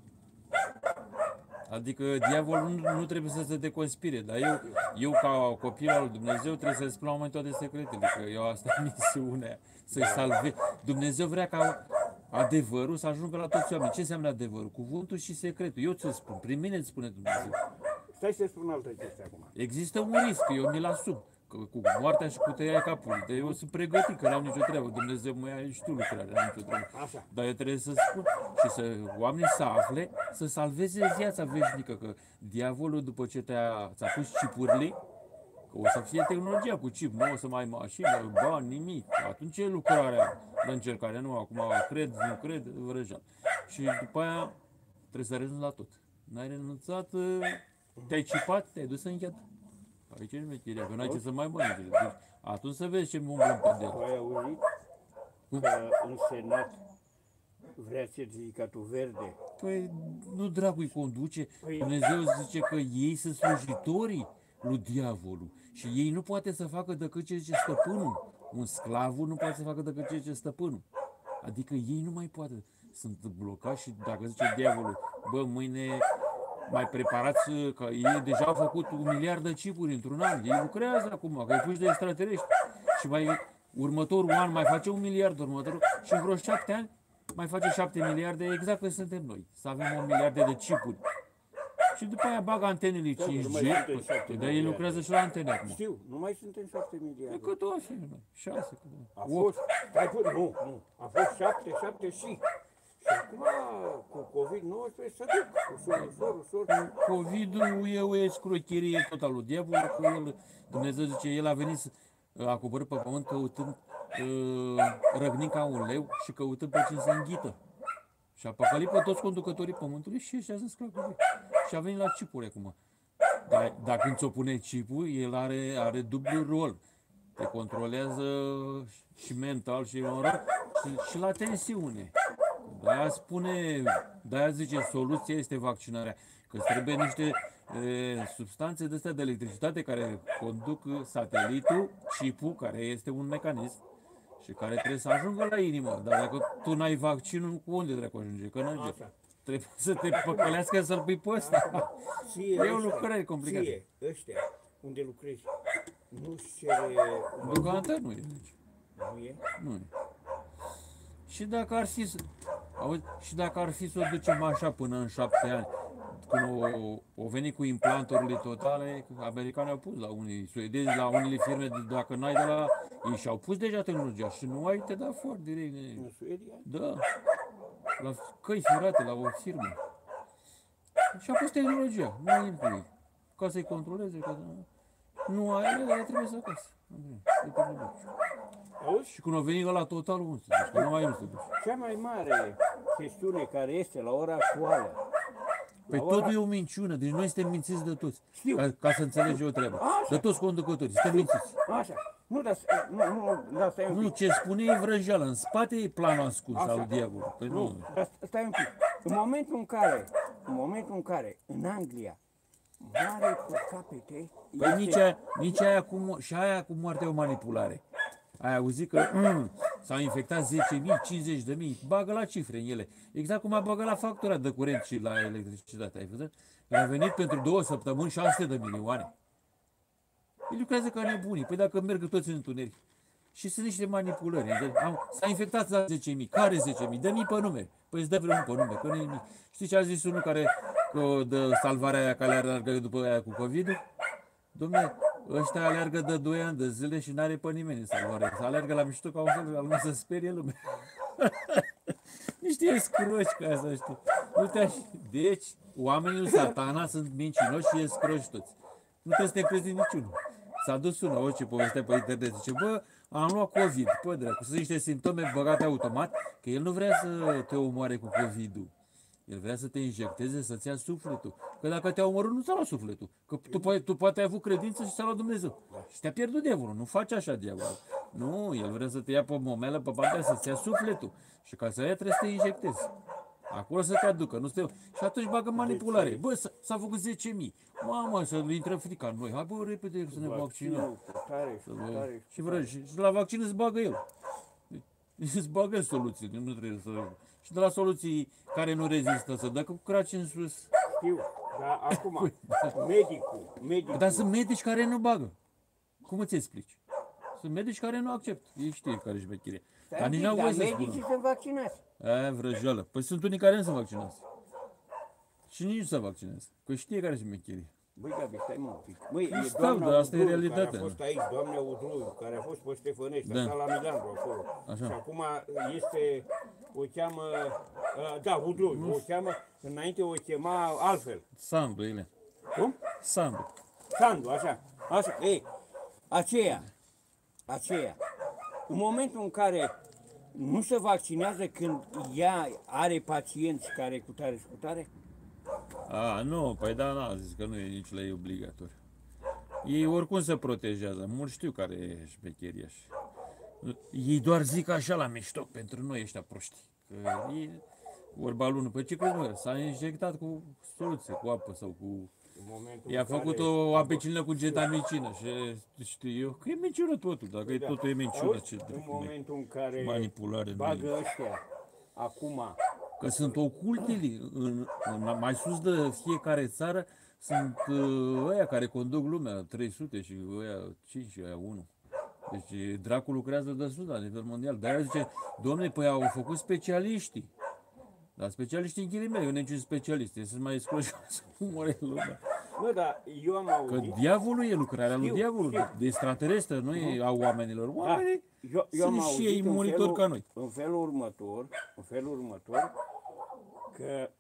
Adică diavolul nu trebuie să se deconspire, dar eu ca copil al lui Dumnezeu trebuie să-i spun la un moment toate secretele, că eu asta e misiunea, să-i salvez. Dumnezeu vrea ca adevărul să ajungă la toți oamenii. Ce înseamnă adevărul? Cuvântul și secretul. Eu ți-l spun, prin mine îți spune Dumnezeu. Stai să spun altă chestie acum. Există un risc, eu mi-l asum. Cu moartea și cu tăiarea capului. Dar eu sunt pregătit, că n-am nicio treabă. Dumnezeu mă ia și tu lucrarea, n-am nicio treabă. Așa. Dar eu trebuie să spun și să oamenii să afle, să salveze viața veșnică. Că diavolul, după ce ți-a pus cipurile, că o să fie tehnologia cu chip, nu o să mai ai mașină, bani, nimic. Atunci e lucrarea de încercare. Nu, acum cred, nu cred, vrăjeam. Și după aia trebuie să renunți la tot. N-ai renunțat, te-ai cipat, te-ai dus în gheată. Aici e mecheria, că n-ai ce să mai mănânci. Deci, atunci să vezi ce umblăm pe deal. Ai auzit că în Senat vrea certificatul verde? Păi nu dracu îi conduce. Păi- Dumnezeu zice că ei sunt slujitorii lui diavolul. Și ei nu poate să facă decât ce zice stăpânul. Un sclavul nu poate să facă decât ce zice stăpânul. Adică ei nu mai poate. Sunt blocați și dacă zice diavolul, bă, mâine mai preparați, că ei deja au făcut 1 miliard de chipuri într-un an. Ei lucrează acum, că îi puși de extraterestri. Și mai următorul an mai face 1 miliard, următorul, și în vreo 7 ani mai face 7 miliarde, exact cât suntem noi. Să avem 1 miliard de chipuri. Și după aia bagă antenele 5G, dar ei lucrează și la antene acum. Știu, nu mai suntem 7 miliarde. Cât o fi? 6. A fost, nu, a fost 7, 7 și. Și acum, cu COVID-19, să duc, ușor. COVID-ul e o escrocherie totală lui diavolul, că el, Dumnezeu zice, el a venit, a coborât pe pământ căutând, răgnind ca un leu și căutând pe cine să înghită. Și a păcălit pe toți conducătorii pământului și ăștia sunt sclavii. Și a venit la chipuri acum. Dar dacă îți o pune chipul, el are dublu rol. Te controlează și mental și moral și la tensiune. De-aia zice, soluția este vaccinarea. Că îți trebuie niște substanțe de astea de electricitate care conduc satelitul, chipul, care este un mecanism și care trebuie să ajungă la inimă. Dar dacă tu n-ai vaccinul, cu unde trebuie să ajunge? Că n-ajunge. Trebuie să te păcălească să-l pui pe ăsta. E o lucrare complicată. Ție, ăștia, unde lucrezi, nu-și cere... Deocamdată nu e. Nu e? Nu e. Și dacă ar fi, auzi, și dacă ar fi să o ducem așa până în 7 ani, când o venit cu implanturile totale, americanii au pus la unii suedezi, la unele firme, dacă n-ai de la... Ei și-au pus deja tehnologia și nu ai te da foarte direct. În Suedia? Da, la căi ferate, la o firmă. Și a pus tehnologia, nu ai cu ei. Ca să-i controleze, ca să... Nu ai, dar trebuie să acasă. Auzi? Și când a venit la total, nu se duce, că nu mai nu se duce. Cea mai mare chestiune care este la ora actuală. Păi totul e o minciună, deci noi suntem mințiți de toți. Știu. Ca să înțelegi o treabă. De toți conducătorii, suntem mințiți. Așa. Nu, dar stai un pic. Nu, ce spune e vrăjeală, în spate e planul ascuns Așa. al diavolului. Păi Nu, nu. dar stai un pic. În momentul în care în Anglia mare pe capete Păi nici aia cu, și aia cu moartea e o manipulare. Ai auzit că s-au infectat 10.000, 50.000, bagă la cifre în ele. Exact cum a băgat la factura de curent și la electricitate, ai văzut? El a venit pentru 2 săptămâni 600 de milioane. El lucrează ca nebunii, păi dacă merg toți în întuneric. Și sunt niște manipulări. S-a infectat la 10.000. Care 10.000? Dă-mi pe nume. Păi îți dă vreunul pe nume, că nu e nimic. Știi ce a zis unul care de salvarea aia care alergă după aia cu COVID-ul? Dom'le, ăștia alergă de 2 ani de zile și n-are pe nimeni în salvare. Să alergă la mișto ca un fel, al să sperie lumea. Niște escroși ca asta, știi. Deci, oamenii lui Satana sunt mincinoși și escroși toți. Nu trebuie să te crezi niciunul. S-a dus unul, orice povestea pe internet, zice, bă, am luat COVID, pă, dracu, sunt niște simptome băgate automat, că el nu vrea să te omoare cu COVID-ul. El vrea să te injecteze, să-ți ia sufletul. Că dacă te-a omorât, nu ți-a luat sufletul. Că tu poate ai avut credință și ți-a luat Dumnezeu. Și te-a pierdut diavolul. Nu faci așa, diavolul. Nu, el vrea să te ia pe momelă, pe partea, să-ți ia sufletul. Și ca să ia, trebuie să te injectezi. Acolo să te aducă, nu să te... Și atunci bagă manipulare. Bă, s-a făcut 10.000. Mamă, să intră frica în noi. Hai, bă, repede, să ne vaccinăm. Și la vaccin îți bagă el. Îți bagă soluții, nu trebuie să... Și de la soluții care nu rezistă, să dă cu craci în sus. Știu, dar acum, medicul... Dar sunt medici care nu bagă. Cum îți explici? Sunt medici care nu acceptă. Ei știe care-și șmecherie. Dar nici n-au voie să spună. medicii sunt vaccinați. Aia vrăjeală. Păi sunt unii care nu sunt vaccinați. Și nici nu se vaccinează. Că știe care-și șmecherie. Băi, Gabi, stai mă un pic. Măi, e Stau, doamna dar asta e Udroiu, realitatea, care a fost aici, doamna Udroiu, care a fost pe Ștefănești, Da. a stat la Milandru acolo. Așa. Și acum este, o cheamă, da, Udroiu, o cheamă, înainte o chema altfel. Sandu, ele. Cum? Sandu. Sandu, așa. Așa, ei, aceea, în momentul în care nu se vaccinează când ea are pacienți care cu tare și cu tare, A, nu, păi da, n-a zis că nu e nici la ei obligatoriu. Ei oricum se protejează, mulți știu care e șmecheria și... Ei doar zic așa la mișto, pentru noi ăștia proști. Că ei, vorba lună, păi ce crezi, mă? S-a injectat cu soluție, cu apă sau cu... în momentul I-a în făcut care, o apecilină cu getamicină și știu eu că e minciună totul, dacă da, totul e minciună, auzi, ce în momentul în care manipulare. bagă ăștia, acum, Că sunt ocultele, mai sus de fiecare țară sunt ăia care conduc lumea, 300 și ăia 5 și ăia 1. Deci dracul lucrează de sus la nivel mondial. De-aia zice, domne, păi au făcut specialiștii. Dar specialiștii în ghilimele, eu niciun specialist, e să-ți mai excluși să umore lumea. nu, dar eu am Că auzit, diavolul e lucrarea lui Știu, diavolul, știu. de extraterestră, nu e a oamenilor. Oamenii eu am sunt și ei auzit muritori ca noi. în felul următor, că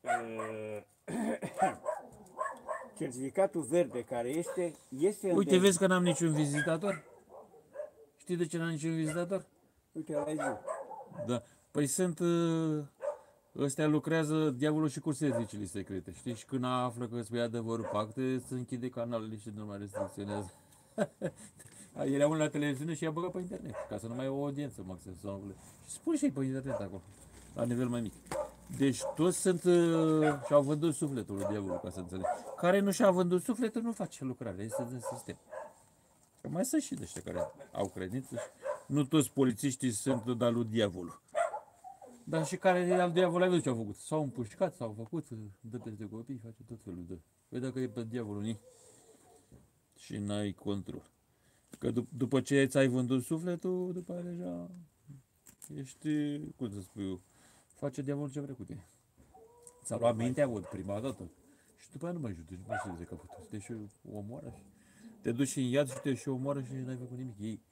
certificatul verde care este Uite, vezi că n-am niciun vizitator? Știi de ce n-am niciun vizitator? Uite, ăla e zi. Da. Păi sunt... ăstea lucrează diavolul și cu serviciile secrete, știi? Și când află că îți ia adevărul pe acte, se închide canalele și nu mai restricționează. Era unul la televiziune și i-a băgat pe internet, ca să nu mai ai o audiență, maxim. Și spune și ei pe internet acolo, la nivel mai mic. Deci toți sunt și-au vândut sufletul lui diavolul, ca să înțelegi. Care nu și-a vândut sufletul nu face lucrare, este din sistem. Că mai sunt și de ăștia care au credință și nu toți polițiștii sunt de lui diavolul. Dar și care al diavolului ce au făcut? S-au împușcat, s-au făcut, dă peste copii, face tot felul de... Păi dacă e pe diavolul și n-ai control. Că după ce ți-ai vândut sufletul, după aia deja ești, cum să spun eu, face diavolul ce vrea cu tine. Ți-a luat mintea, prima dată. după aia nu mai ajută, nu mai știu de capătul. Te și o omoară și te duci în iad și te și omoară și n-ai făcut nimic. Ei.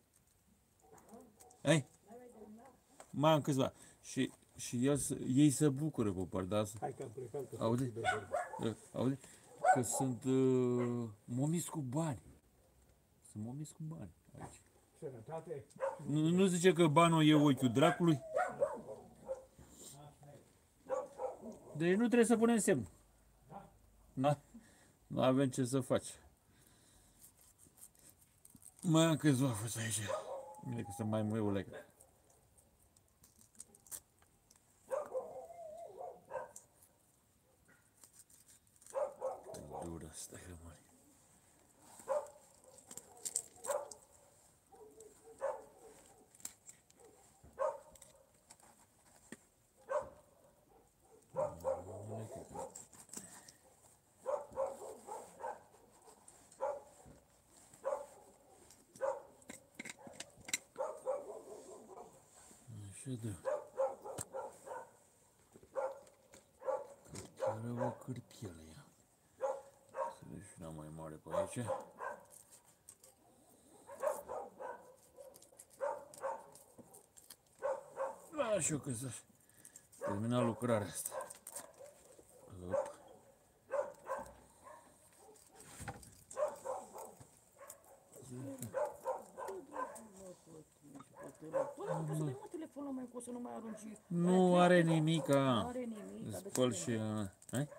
Hai? Mai am câțiva. Și ei se bucură pe partea asta. Hai că am plecat. Auzi? Auzi? Că sunt momiți cu bani. Sunt momiți cu bani aici. Sănătate. Nu zice că banul e ochiul dracului? Deci nu trebuie să punem semn. Da? Nu avem ce să faci. Mai am câțiva fost aici. Bine că sunt mai muiule. Dură, stai că mă. Așa de. Chiar o cârpielă ea. Să vezi și una mai mare pe aici. Așa că să termina lucrarea asta. Hop. Pune telefonul meu că o să nu mai arunci. Nu are nimica. Are nimic. Spăl și... Hai?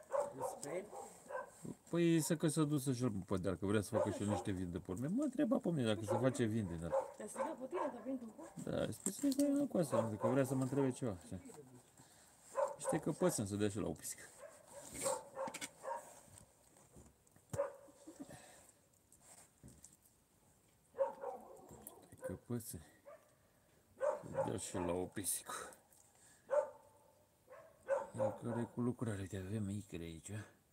Păi să că s-a dus să-și pe deal, că vrea să facă și el niște vin de porme. Mă întreba pe mine dacă se face vin din ăla. Te-a strigat pe tine, dar vin tu? Da, spune că e cu asta, că vrea să mă întrebe ceva. Așa. Știi că poți să dea și la o piscă. Știi că poți să dea și la o pisică. Eu care cu lucrare te avem icre aici.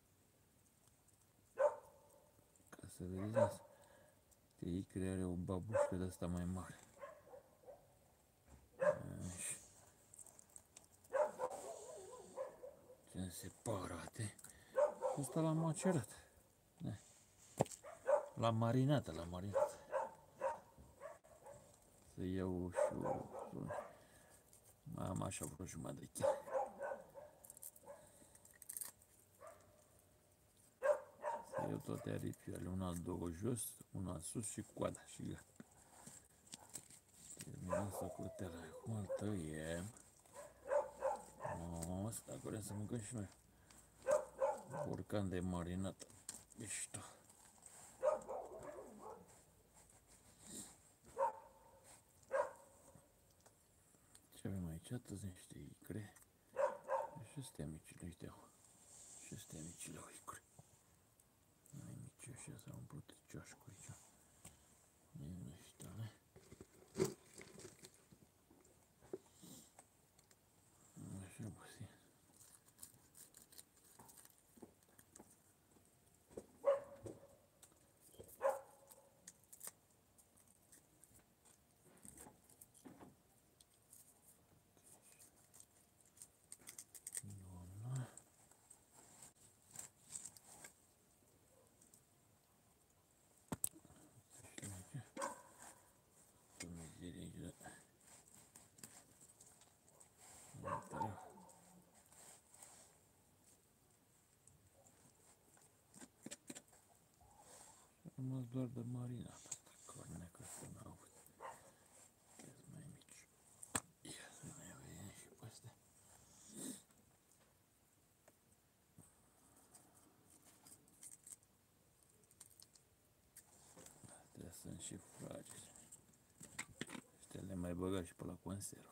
Ca să vedeți. Te icre are o babușcă de asta mai mare. Așa. Ce separate. Asta l-am macerat. Da. L-am marinat, l-am marinat. Să iau și o... Am așa vreo jumătate de chile. Să iau toate aripioarele, una, două jos, una sus și coada și gata. Terminăm socoteala. Acum îl tăiem. Asta vrem să mâncăm și noi. Borcan de marinat. Mișto. Ce avem aici? Toți niște icre. Și astea micile, uite. Și astea micile au icre. Mai mici așa s-au umplut cioșcu aici. E ăștia, ne? Așa puțin. Rămas doar de marinat asta, carne, că să n-au mai mici. Ia să mai vedem și pe astea. Astea sunt și fragile. Astea le mai băgat și pe la conservă.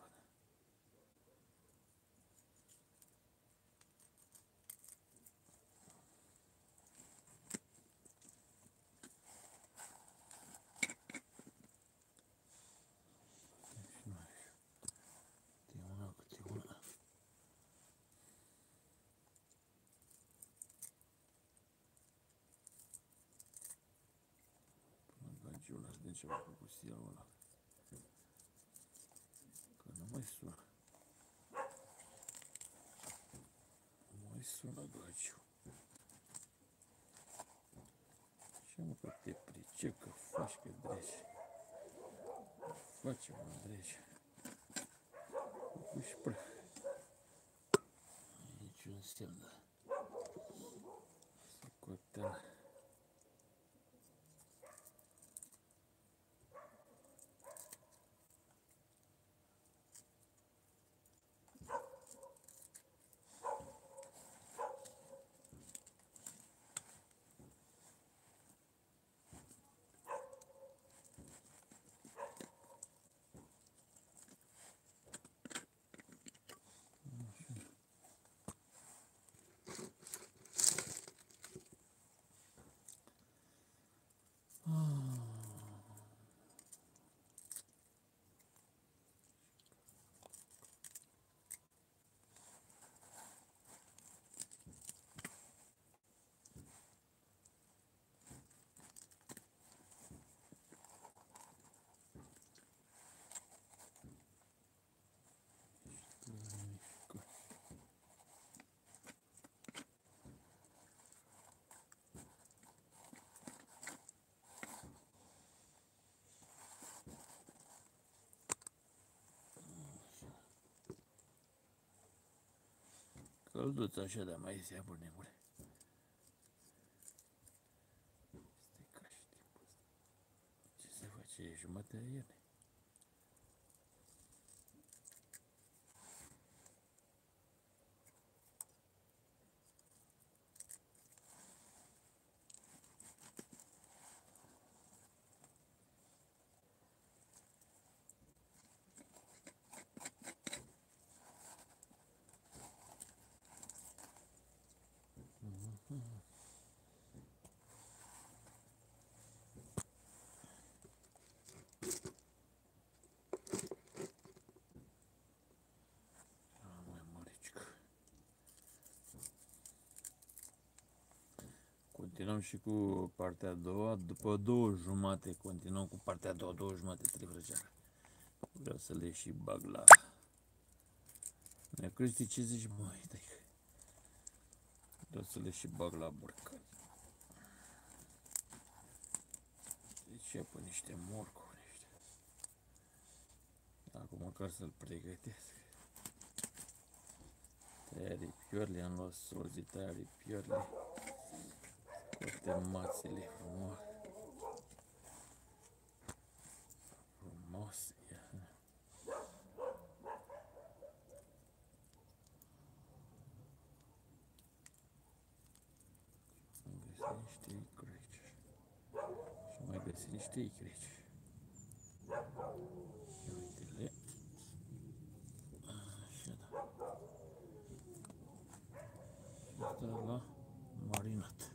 De ceva cu custielul ăla. Că nu mai sună. Nu mai sună gagiu. faci că dreci? Facem, mă, dreci. Cuși praf. Niciun semn, da. Socoteală. Călduț așa, dar mai se apă nebune. Stai ca și timpul ăsta. Ce se face? E jumatea iernii. Continuăm și cu partea a doua. După 2:30 continuăm cu partea a doua, 2:30, 3 vrăgeară. Vreau să le și bag la... Nea Cristi, ce zici, măi, tăică? Vreau să le și bag la borcan. Deci ia pe niște morcove ăștia. Acum măcar să-l pregătesc. Tăiarii piorle, am luat solzi, tăiarii piorle. Scoatem mațele frumos. Frumos, ia. Am găsit niște icre aici. Și mai găsit niște icre aici. Uite-le. Așa, da. Și asta la marinat.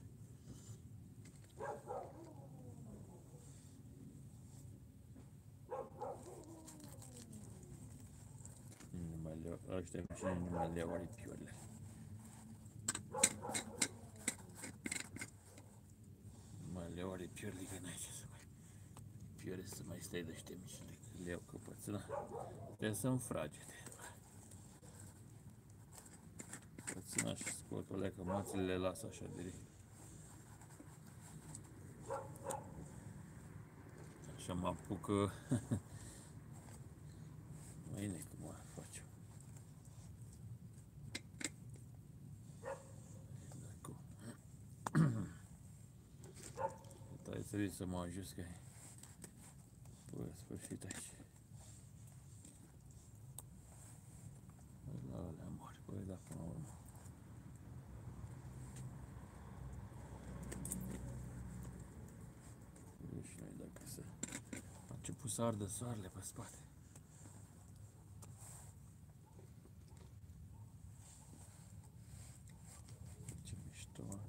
Ăștia și nu mai le-au aripiorile. Nu mai le-au aripiorile, că n-ai ce să mai... Piore să mai stai de ăștia micile, că le iau căpățâna. Trebuie să-mi fragete. Căpățâna și scot alea, că mațile le las așa direct. Așa mă apucă... Mâine cum mă facem. Trebuie să mă ajut că e până sfârșit aici. La alea mari, păi da, până la urmă. Și noi dacă să... A început să ardă soarele pe spate. Ce mișto, mă.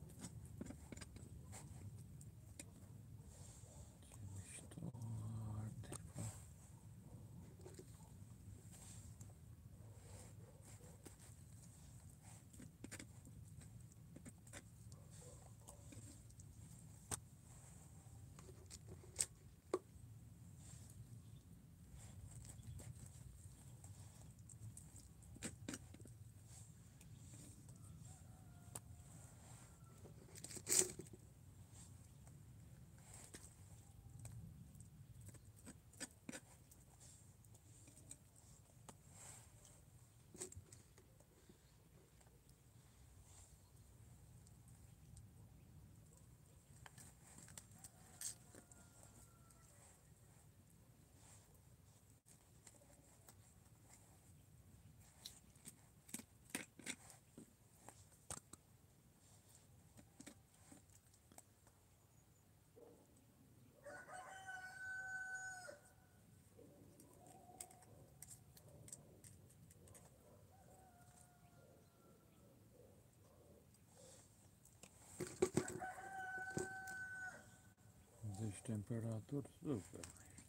temperaturi super.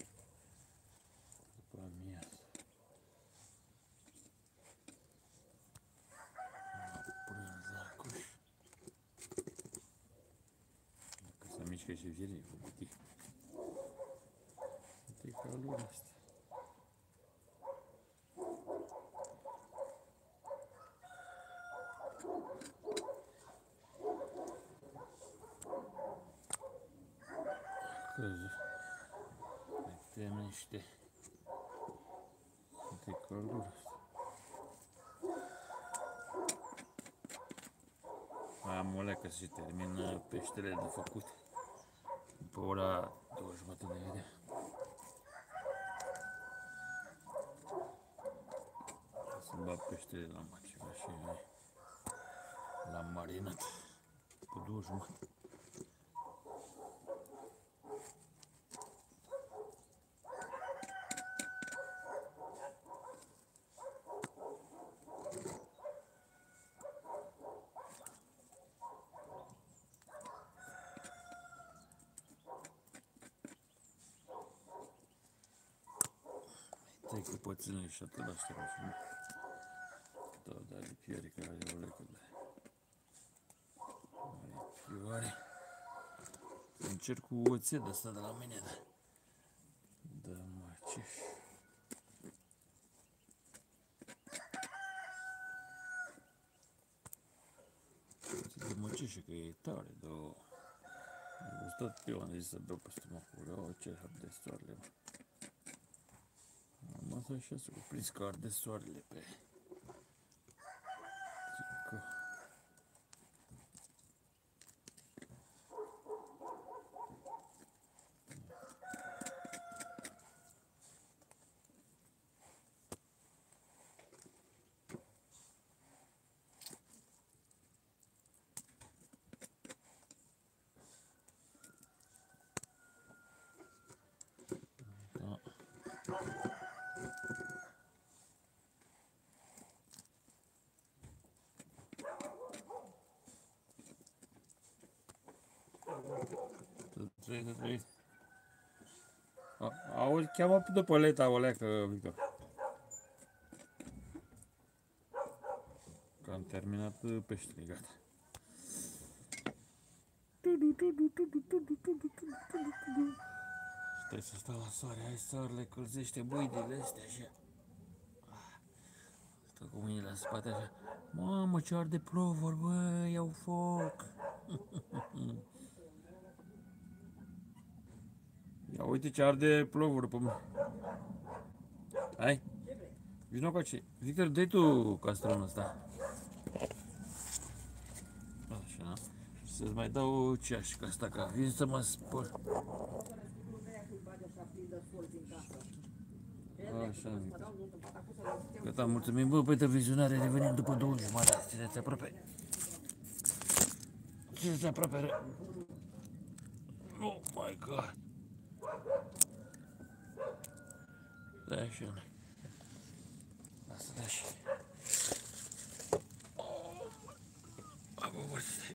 După amiază. Prânz acuși. Că se mișcă și virii, uite. Uite calura asta. Uite niște. Uite calura asta. Am o leacă și termină peștele de făcut. După ora 2:30 de vedea. Să-mi bag peștele la macina și l-am marinat cu 2:30. Uite căpățânile și atât la șteră și nu. Da, da, lipioare care are o lecă de lipioare. Încerc cu oțet ăsta de la mine, da măciș. Oțet de măcișă, că e tare, dar am gustat pe eu, am zis să beau pe stomacul. O, ce hap de soarele, mă. Am asta așa să cuprins că arde soarele pe țică. Trei. Auzi, cheamă după leta o leacă, Victor. Că am terminat peștele, gata. Stai să stau la soare, hai soarele, călzește băidile astea așa. Stă cu mâinile în spate așa. Mamă, ce arde plovăr, bă, iau foc. Ia uite ce arde plovul pe mine. Hai. Vino cu aici. Victor, dă-i tu castronul ăsta. Așa. Și să-ți mai dau ceașca asta, ca vin să mă spăl. Așa, Victor. Gata, mulțumim, bă, pentru vizionare. Revenim după 2:30. Țineți aproape. Țineți aproape. Oh my God. Da, așa. Lasă, da, și.